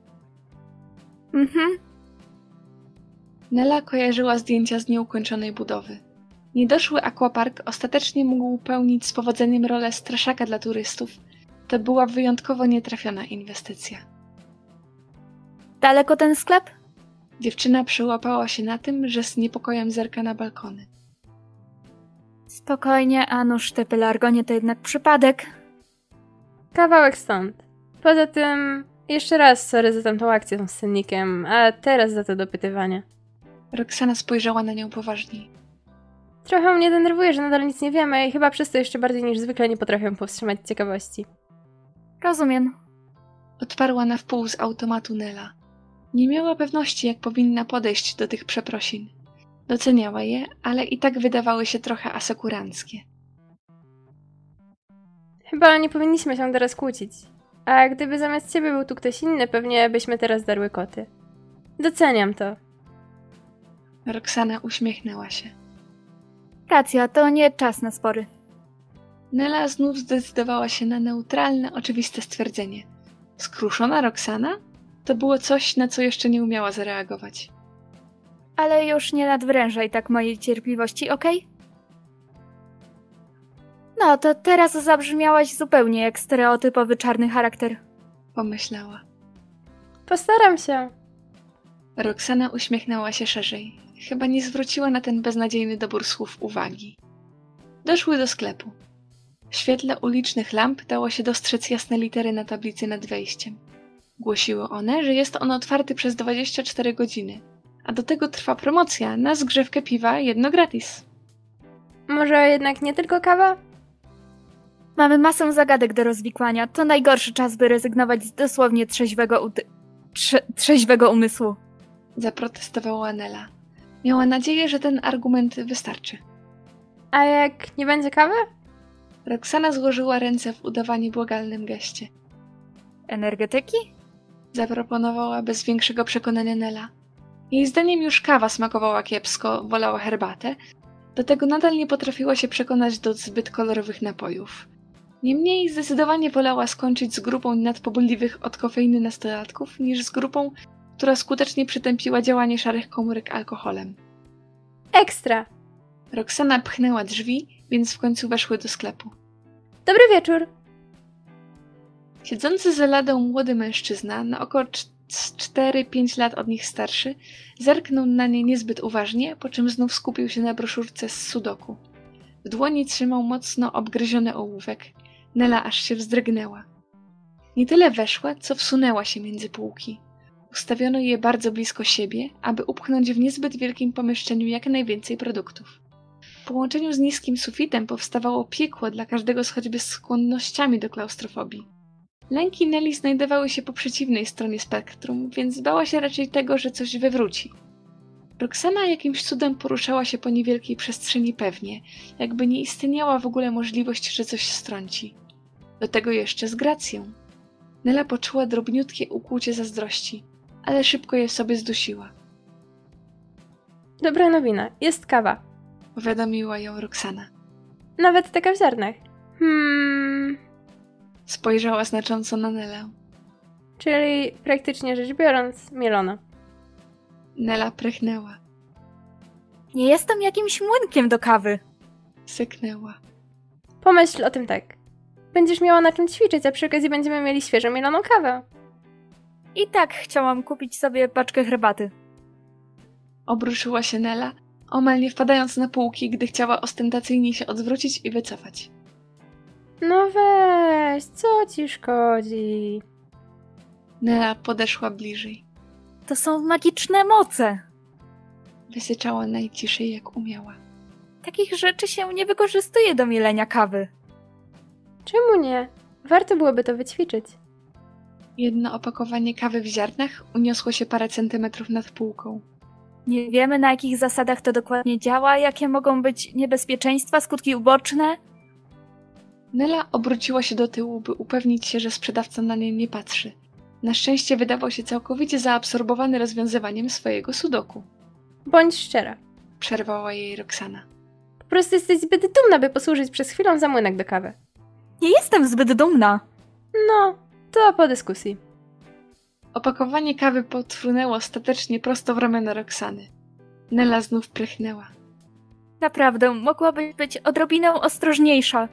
Mhm. Nela kojarzyła zdjęcia z nieukończonej budowy. Niedoszły akwapark ostatecznie mógł pełnić z powodzeniem rolę straszaka dla turystów. To była wyjątkowo nietrafiona inwestycja. Daleko ten sklep? Dziewczyna przyłapała się na tym, że z niepokojem zerka na balkony. Spokojnie, a nuż te pelargonie to jednak przypadek. Kawałek stąd. Poza tym, jeszcze raz sorry za tamtą akcję z cennikiem, a teraz za to dopytywanie. Roxana spojrzała na nią poważniej. Trochę mnie denerwuje, że nadal nic nie wiemy i chyba przez to jeszcze bardziej niż zwykle nie potrafię powstrzymać ciekawości. Rozumiem. Odparła na wpół z automatu Nela. Nie miała pewności, jak powinna podejść do tych przeprosin. Doceniała je, ale i tak wydawały się trochę asekuranckie. Chyba nie powinniśmy się teraz kłócić. A gdyby zamiast ciebie był tu ktoś inny, pewnie byśmy teraz darły koty. Doceniam to. Roxana uśmiechnęła się. Racja, to nie czas na spory. Nela znów zdecydowała się na neutralne, oczywiste stwierdzenie. Skruszona Roxana? To było coś, na co jeszcze nie umiała zareagować. Ale już nie nadwrężaj tak mojej cierpliwości, okej? No, to teraz zabrzmiałaś zupełnie jak stereotypowy czarny charakter. Pomyślała. Postaram się. Roxana uśmiechnęła się szerzej. Chyba nie zwróciła na ten beznadziejny dobór słów uwagi. Doszły do sklepu. W świetle ulicznych lamp dało się dostrzec jasne litery na tablicy nad wejściem. Głosiły one, że jest on otwarty przez dwadzieścia cztery godziny, a do tego trwa promocja na zgrzewkę piwa jedno gratis. Może jednak nie tylko kawa? Mamy masę zagadek do rozwikłania. To najgorszy czas, by rezygnować z dosłownie trzeźwego, uty- trze- trzeźwego umysłu. Zaprotestowała Nela. Miała nadzieję, że ten argument wystarczy. A jak nie będzie kawy? Roxana złożyła ręce w udawanie błagalnym geście. Energetyki? Zaproponowała bez większego przekonania Nela. Jej zdaniem już kawa smakowała kiepsko, wolała herbatę, do tego nadal nie potrafiła się przekonać do zbyt kolorowych napojów. Niemniej zdecydowanie wolała skończyć z grupą nadpobudliwych od kofeiny nastolatków, niż z grupą, która skutecznie przytępiła działanie szarych komórek alkoholem. Ekstra! Roxana pchnęła drzwi, więc w końcu weszły do sklepu. Dobry wieczór! Siedzący za ladą młody mężczyzna, na około cztery pięć lat od nich starszy, zerknął na nie niezbyt uważnie, po czym znów skupił się na broszurce z sudoku. W dłoni trzymał mocno obgryziony ołówek. Nela aż się wzdrygnęła. Nie tyle weszła, co wsunęła się między półki. Ustawiono je bardzo blisko siebie, aby upchnąć w niezbyt wielkim pomieszczeniu jak najwięcej produktów. W połączeniu z niskim sufitem powstawało piekło dla każdego z choćby skłonnościami do klaustrofobii. Lęki Neli znajdowały się po przeciwnej stronie spektrum, więc bała się raczej tego, że coś wywróci. Roxana jakimś cudem poruszała się po niewielkiej przestrzeni pewnie, jakby nie istniała w ogóle możliwość, że coś strąci. Do tego jeszcze z gracją. Nela poczuła drobniutkie ukłucie zazdrości, ale szybko je sobie zdusiła. Dobra nowina, jest kawa. Powiadomiła ją Roxana. Nawet taka w ziarnach. Hmm... Spojrzała znacząco na Nelę. Czyli praktycznie rzecz biorąc, mielona. Nela prychnęła. Nie jestem jakimś młynkiem do kawy. Syknęła. Pomyśl o tym tak. Będziesz miała na czym ćwiczyć, a przy okazji będziemy mieli świeżo mieloną kawę. I tak chciałam kupić sobie paczkę herbaty. Obruszyła się Nela, omal nie wpadając na półki, gdy chciała ostentacyjnie się odwrócić i wycofać. No weź, co ci szkodzi? Nela podeszła bliżej. To są magiczne moce. Wysyczała najciszej jak umiała. Takich rzeczy się nie wykorzystuje do mielenia kawy. Czemu nie? Warto byłoby to wyćwiczyć. Jedno opakowanie kawy w ziarnach uniosło się parę centymetrów nad półką. Nie wiemy, na jakich zasadach to dokładnie działa, jakie mogą być niebezpieczeństwa, skutki uboczne. Nela obróciła się do tyłu, by upewnić się, że sprzedawca na nie nie patrzy. Na szczęście wydawał się całkowicie zaabsorbowany rozwiązywaniem swojego sudoku. Bądź szczera. Przerwała jej Roxana. Po prostu jesteś zbyt dumna, by posłużyć przez chwilę za młynek do kawy. Nie jestem zbyt dumna. No, to po dyskusji. Opakowanie kawy podfrunęło ostatecznie prosto w ramiona Roxany. Nela znów prychnęła. Naprawdę, mogłabyś być odrobinę ostrożniejsza.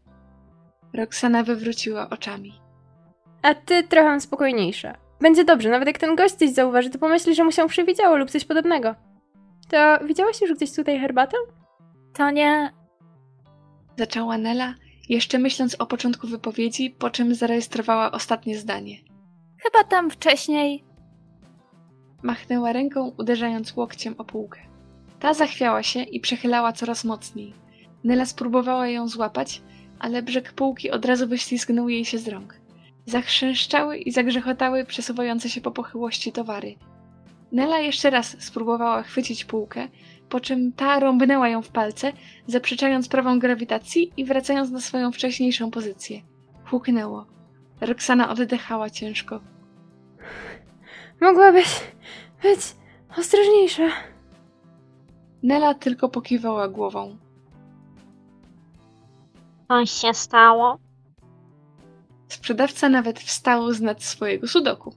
Roxana wywróciła oczami. A ty trochę spokojniejsza. Będzie dobrze, nawet jak ten gość coś zauważy, to pomyśli, że mu się przywidziało lub coś podobnego. To widziałaś już gdzieś tutaj herbatę? To nie... Zaczęła Nela, jeszcze myśląc o początku wypowiedzi, po czym zarejestrowała ostatnie zdanie. Chyba tam wcześniej... Machnęła ręką, uderzając łokciem o półkę. Ta zachwiała się i przechylała coraz mocniej. Nela spróbowała ją złapać, ale brzeg półki od razu wyślizgnął jej się z rąk. Zachrzęszczały i zagrzechotały przesuwające się po pochyłości towary. Nela jeszcze raz spróbowała chwycić półkę, po czym ta rąbnęła ją w palce, zaprzeczając prawom grawitacji i wracając na swoją wcześniejszą pozycję. Huknęło. Roxana oddychała ciężko. Mogłabyś być ostrożniejsza. Nela tylko pokiwała głową. Coś się stało? Sprzedawca nawet wstał z nad swojego sudoku.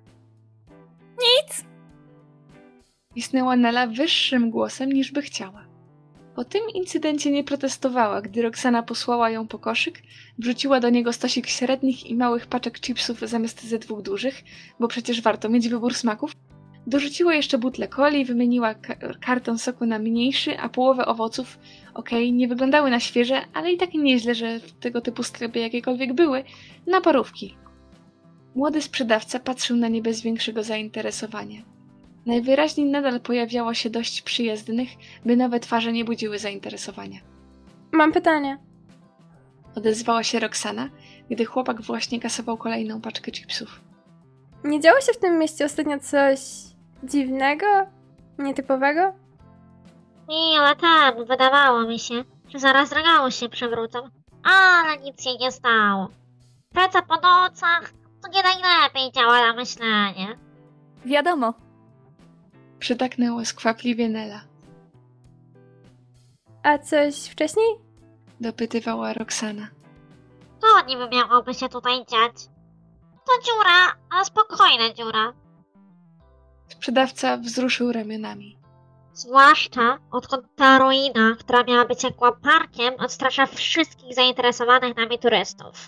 Nic! Pisnęła Nela wyższym głosem niż by chciała. Po tym incydencie nie protestowała, gdy Roxana posłała ją po koszyk, wrzuciła do niego stosik średnich i małych paczek chipsów zamiast ze dwóch dużych, bo przecież warto mieć wybór smaków. Dorzuciła jeszcze butlę coli, wymieniła ka karton soku na mniejszy, a połowę owoców, okej, okay, nie wyglądały na świeże, ale i tak nieźle, że w tego typu sklepie jakiekolwiek były, na parówki. Młody sprzedawca patrzył na nie bez większego zainteresowania. Najwyraźniej nadal pojawiało się dość przyjezdnych, by nowe twarze nie budziły zainteresowania. Mam pytanie. Odezwała się Roxana, gdy chłopak właśnie kasował kolejną paczkę chipsów. Nie działo się w tym mieście ostatnio coś dziwnego? Nietypowego? Nie, ale tak, wydawało mi się, że zaraz regały się przewrócą. Ale nic się nie stało. Praca po nocach to nie najlepiej działa na myślenie. Wiadomo. Przytaknęła skwapliwie Nela. A coś wcześniej? Dopytywała Roxana. To niby miałoby się tutaj dziać. To dziura, ale spokojna dziura. Sprzedawca wzruszył ramionami. Zwłaszcza odkąd ta ruina, która miała być aquaparkiem, odstrasza wszystkich zainteresowanych nami turystów.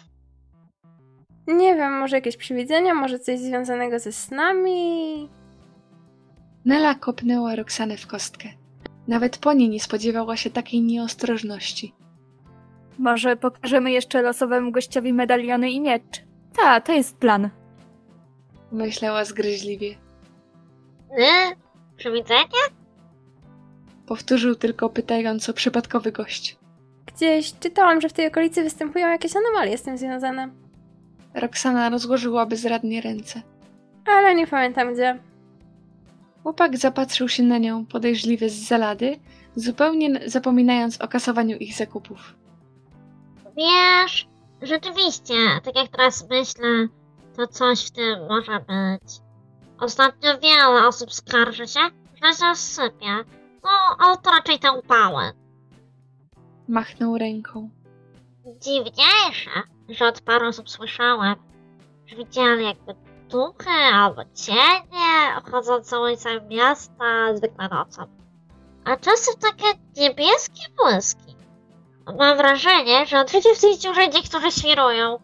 Nie wiem, może jakieś przywidzenia, może coś związanego ze snami? Nela kopnęła Roxanę w kostkę. Nawet po niej nie spodziewała się takiej nieostrożności. Może pokażemy jeszcze losowemu gościowi medaliony i miecz. Ta, to jest plan. Myślała zgryźliwie. Yy, przywidzenie? Powtórzył tylko pytająco przypadkowy gość. Gdzieś czytałam, że w tej okolicy występują jakieś anomalie z tym związane. Roxana rozłożyła bezradnie ręce. Ale nie pamiętam gdzie. Chłopak zapatrzył się na nią podejrzliwie z zalady, zupełnie zapominając o kasowaniu ich zakupów. Wiesz, rzeczywiście, tak jak teraz myślę, to coś w tym może być. Ostatnio wiele osób skarży się, że zasypie. No, ale to raczej te upały. Machnął ręką. Dziwniejsze, że od paru osób słyszałem, że widzieli jakby duchy albo cienie chodzące ulicami miasta zwykle nocą. A czasem takie niebieskie błyski. Mam wrażenie, że odwiedził w tej dziurze niektórzy świrują.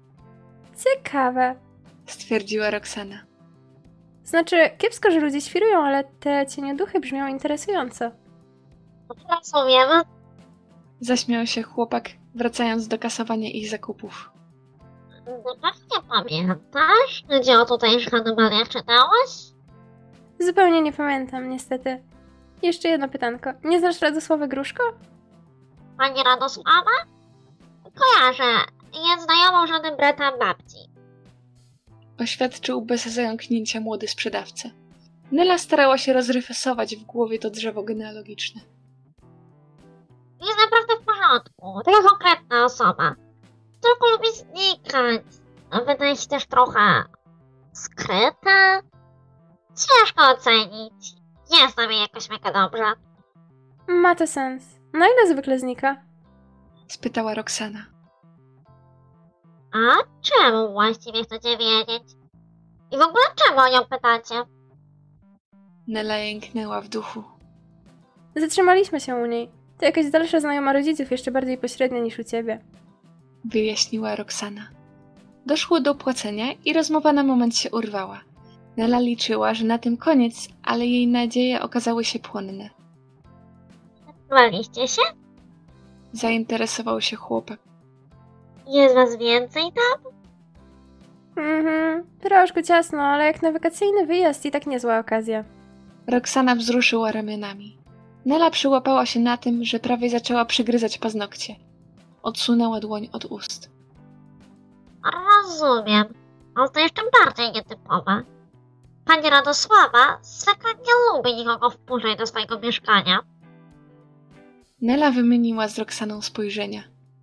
Ciekawe. Stwierdziła Roxana. Znaczy, kiepsko, że ludzie świrują, ale te cienioduchy brzmią interesująco. Rozumiemy. Zaśmiał się chłopak, wracając do kasowania ich zakupów. No pewnie pamiętasz, gdzie o tutejszych anomaliach czytałeś? Zupełnie nie pamiętam, niestety. Jeszcze jedno pytanko. Nie znasz Radosławy Gruszko? Pani Radosława? Kojarzę. Jest znajomą żoną brata babci. Oświadczył bez zająknięcia młody sprzedawca. Nela starała się rozrysować w głowie to drzewo genealogiczne. Jest naprawdę w porządku. Taka konkretna osoba. Tylko lubi znikać. Wydaje się też trochę skryta. Ciężko ocenić. Nie znam jej jakoś mega dobrze. Ma to sens. Na ile zwykle znika? Spytała Roxana. A czemu właściwie chcecie wiedzieć? I w ogóle czemu o nią pytacie? Nela jęknęła w duchu. Zatrzymaliśmy się u niej. To jakaś dalsza znajoma rodziców, jeszcze bardziej pośrednia niż u ciebie. Wyjaśniła Roxana. Doszło do płacenia i rozmowa na moment się urwała. Nela liczyła, że na tym koniec, ale jej nadzieje okazały się płonne. Zatrzymaliście się? Zainteresował się chłopak. Jest was więcej tam? Mhm, troszkę ciasno, ale jak na wakacyjny wyjazd i tak niezła okazja. Roxana wzruszyła ramionami. Nela przyłapała się na tym, że prawie zaczęła przygryzać paznokcie. Odsunęła dłoń od ust. rozumiem, ale to jeszcze bardziej nietypowe. Pani Radosława zwykle nie lubi nikogo wpuszczać do swojego mieszkania. Nela wymieniła z Roxaną spojrzenia.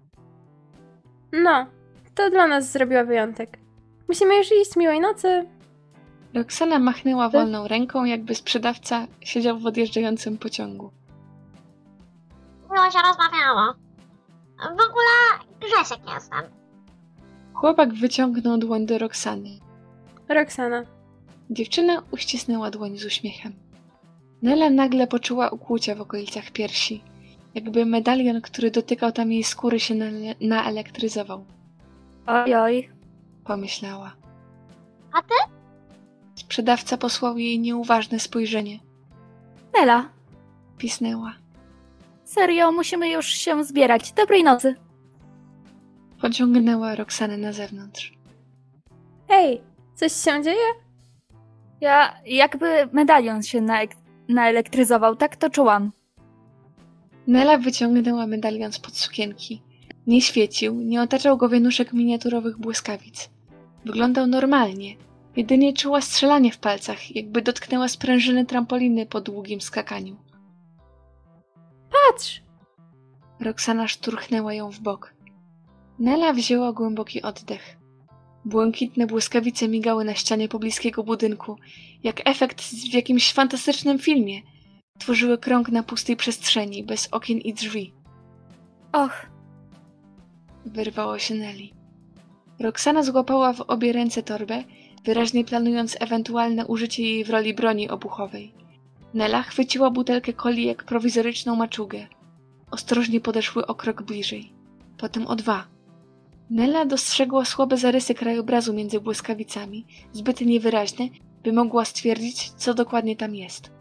No, to dla nas zrobiła wyjątek. Musimy już iść, miłej nocy. Roxana machnęła wolną ręką, jakby sprzedawca siedział w odjeżdżającym pociągu. Miło się rozmawiało. W ogóle Grzesiek jestem. Chłopak wyciągnął dłoń do Roxany. Roxana. Dziewczyna uścisnęła dłoń z uśmiechem. Nela nagle poczuła ukłucia w okolicach piersi, jakby medalion, który dotykał tam jej skóry, się na- naelektryzował. Ojoj. Pomyślała. A ty? Sprzedawca posłał jej nieuważne spojrzenie. Nela, Pisnęła. serio, musimy już się zbierać. Dobrej nocy. Pociągnęła Roxanę na zewnątrz. Ej, coś się dzieje? Ja jakby medalion się naek- naelektryzował, tak to czułam. Nela wyciągnęła medalion spod sukienki. Nie świecił, nie otaczał go wianuszek miniaturowych błyskawic. Wyglądał normalnie. Jedynie czuła strzelanie w palcach, jakby dotknęła sprężyny trampoliny po długim skakaniu. Patrz! Roxana szturchnęła ją w bok. Nela wzięła głęboki oddech. Błękitne błyskawice migały na ścianie pobliskiego budynku, jak efekt w jakimś fantastycznym filmie. Tworzyły krąg na pustej przestrzeni, bez okien i drzwi. Och, Wyrwało się Neli. Roxana złapała w obie ręce torbę, wyraźnie planując ewentualne użycie jej w roli broni obuchowej. Nela chwyciła butelkę coli jak prowizoryczną maczugę. Ostrożnie podeszły o krok bliżej. Potem o dwa. Nela dostrzegła słabe zarysy krajobrazu między błyskawicami, zbyt niewyraźne, by mogła stwierdzić, co dokładnie tam jest.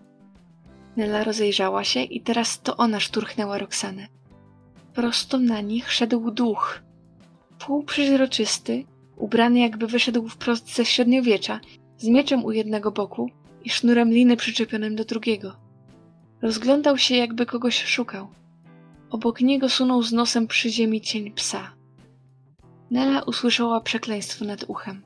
Nela rozejrzała się i teraz to ona szturchnęła Roxanę. Prosto na nich szedł duch. Półprzeźroczysty, ubrany jakby wyszedł wprost ze średniowiecza, z mieczem u jednego boku i sznurem liny przyczepionym do drugiego. Rozglądał się, jakby kogoś szukał. Obok niego sunął z nosem przy ziemi cień psa. Nela usłyszała przekleństwo nad uchem.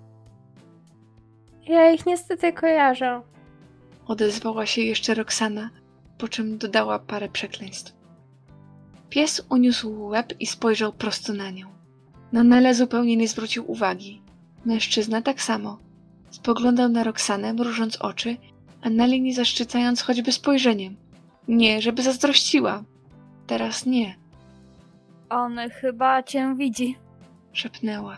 Ja ich niestety kojarzę. Odezwała się jeszcze Roxana, po czym dodała parę przekleństw. Pies uniósł łeb i spojrzał prosto na nią. Na Nelę zupełnie nie zwrócił uwagi. Mężczyzna tak samo. Spoglądał na Roxanę, mrużąc oczy, a Neli nie zaszczycając choćby spojrzeniem. Nie, żeby zazdrościła. Teraz nie, on chyba cię widzi. szepnęła.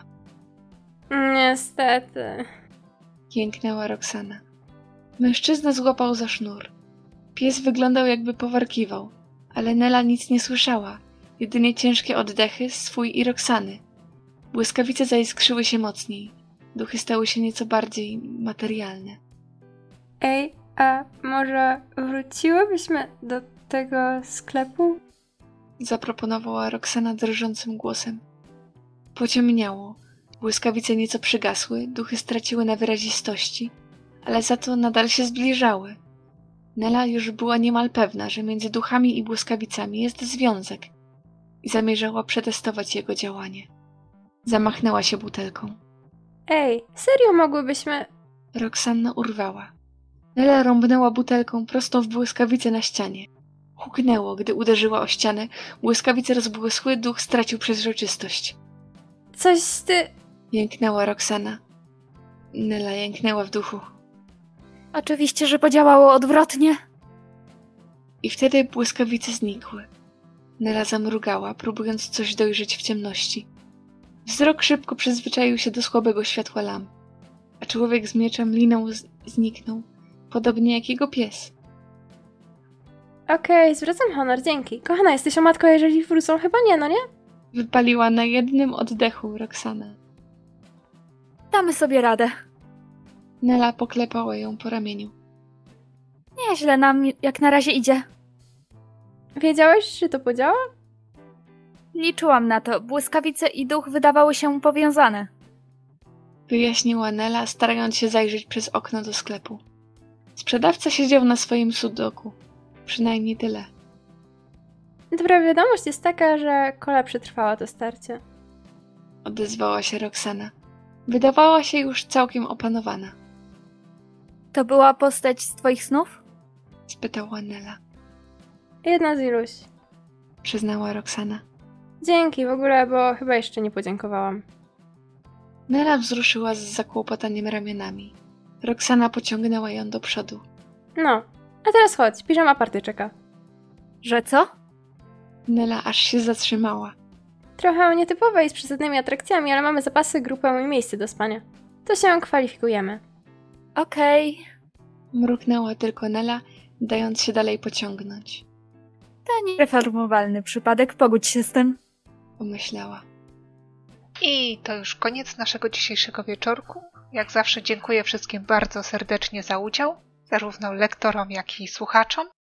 Niestety. Jęknęła Roxana. Mężczyzna złapał za sznur. Pies wyglądał, jakby powarkiwał, ale Nela nic nie słyszała, jedynie ciężkie oddechy swój i Roxany. Błyskawice zaiskrzyły się mocniej. Duchy stały się nieco bardziej materialne. Ej, a może wróciłybyśmy do tego sklepu? Zaproponowała Roxana drżącym głosem. Pociemniało. Błyskawice nieco przygasły, duchy straciły na wyrazistości, ale za to nadal się zbliżały. Nela już była niemal pewna, że między duchami i błyskawicami jest związek i zamierzała przetestować jego działanie. Zamachnęła się butelką. Ej, serio mogłybyśmy... Roxanna urwała. Nela rąbnęła butelką prosto w błyskawice na ścianie. Huknęło, gdy uderzyła o ścianę, błyskawice rozbłysły, duch stracił przezroczystość. Coś ty... Jęknęła Roxana. Nela jęknęła w duchu. Oczywiście, że podziałało odwrotnie. I wtedy błyskawice znikły. Nela zamrugała, próbując coś dojrzeć w ciemności. Wzrok szybko przyzwyczaił się do słabego światła lamp, a człowiek z mieczem liną z- zniknął, podobnie jak jego pies. Okej, zwracam honor, dzięki. Kochana, jesteś o matko, jeżeli wrócą? Chyba nie, no nie? Wypaliła na jednym oddechu Roxana. Damy sobie radę. Nela poklepała ją po ramieniu. Nieźle nam jak na razie idzie. Wiedziałeś, że to podziała? Liczyłam na to. Błyskawice i duch wydawały się powiązane. Wyjaśniła Nela, starając się zajrzeć przez okno do sklepu. Sprzedawca siedział na swoim sudoku. Przynajmniej tyle. Dobra wiadomość jest taka, że Kola przetrwała to starcie. Odezwała się Roxana. Wydawała się już całkiem opanowana. To była postać z twoich snów? Spytała Nela. Jedna z iluś. Przyznała Roxana. Dzięki w ogóle, bo chyba jeszcze nie podziękowałam. Nela wzruszyła z zakłopotaniem ramionami. Roxana pociągnęła ją do przodu. No, a teraz chodź, piżama party czeka. Że co? Nela aż się zatrzymała. Trochę nietypowe i z przesadnymi atrakcjami, ale mamy zapasy, grupę i miejsce do spania. To się kwalifikujemy. Okej. Mruknęła tylko Nela, dając się dalej pociągnąć. To niereformowalny przypadek, pogódź się z tym. Pomyślała. I to już koniec naszego dzisiejszego wieczorku. Jak zawsze dziękuję wszystkim bardzo serdecznie za udział, zarówno lektorom, jak i słuchaczom.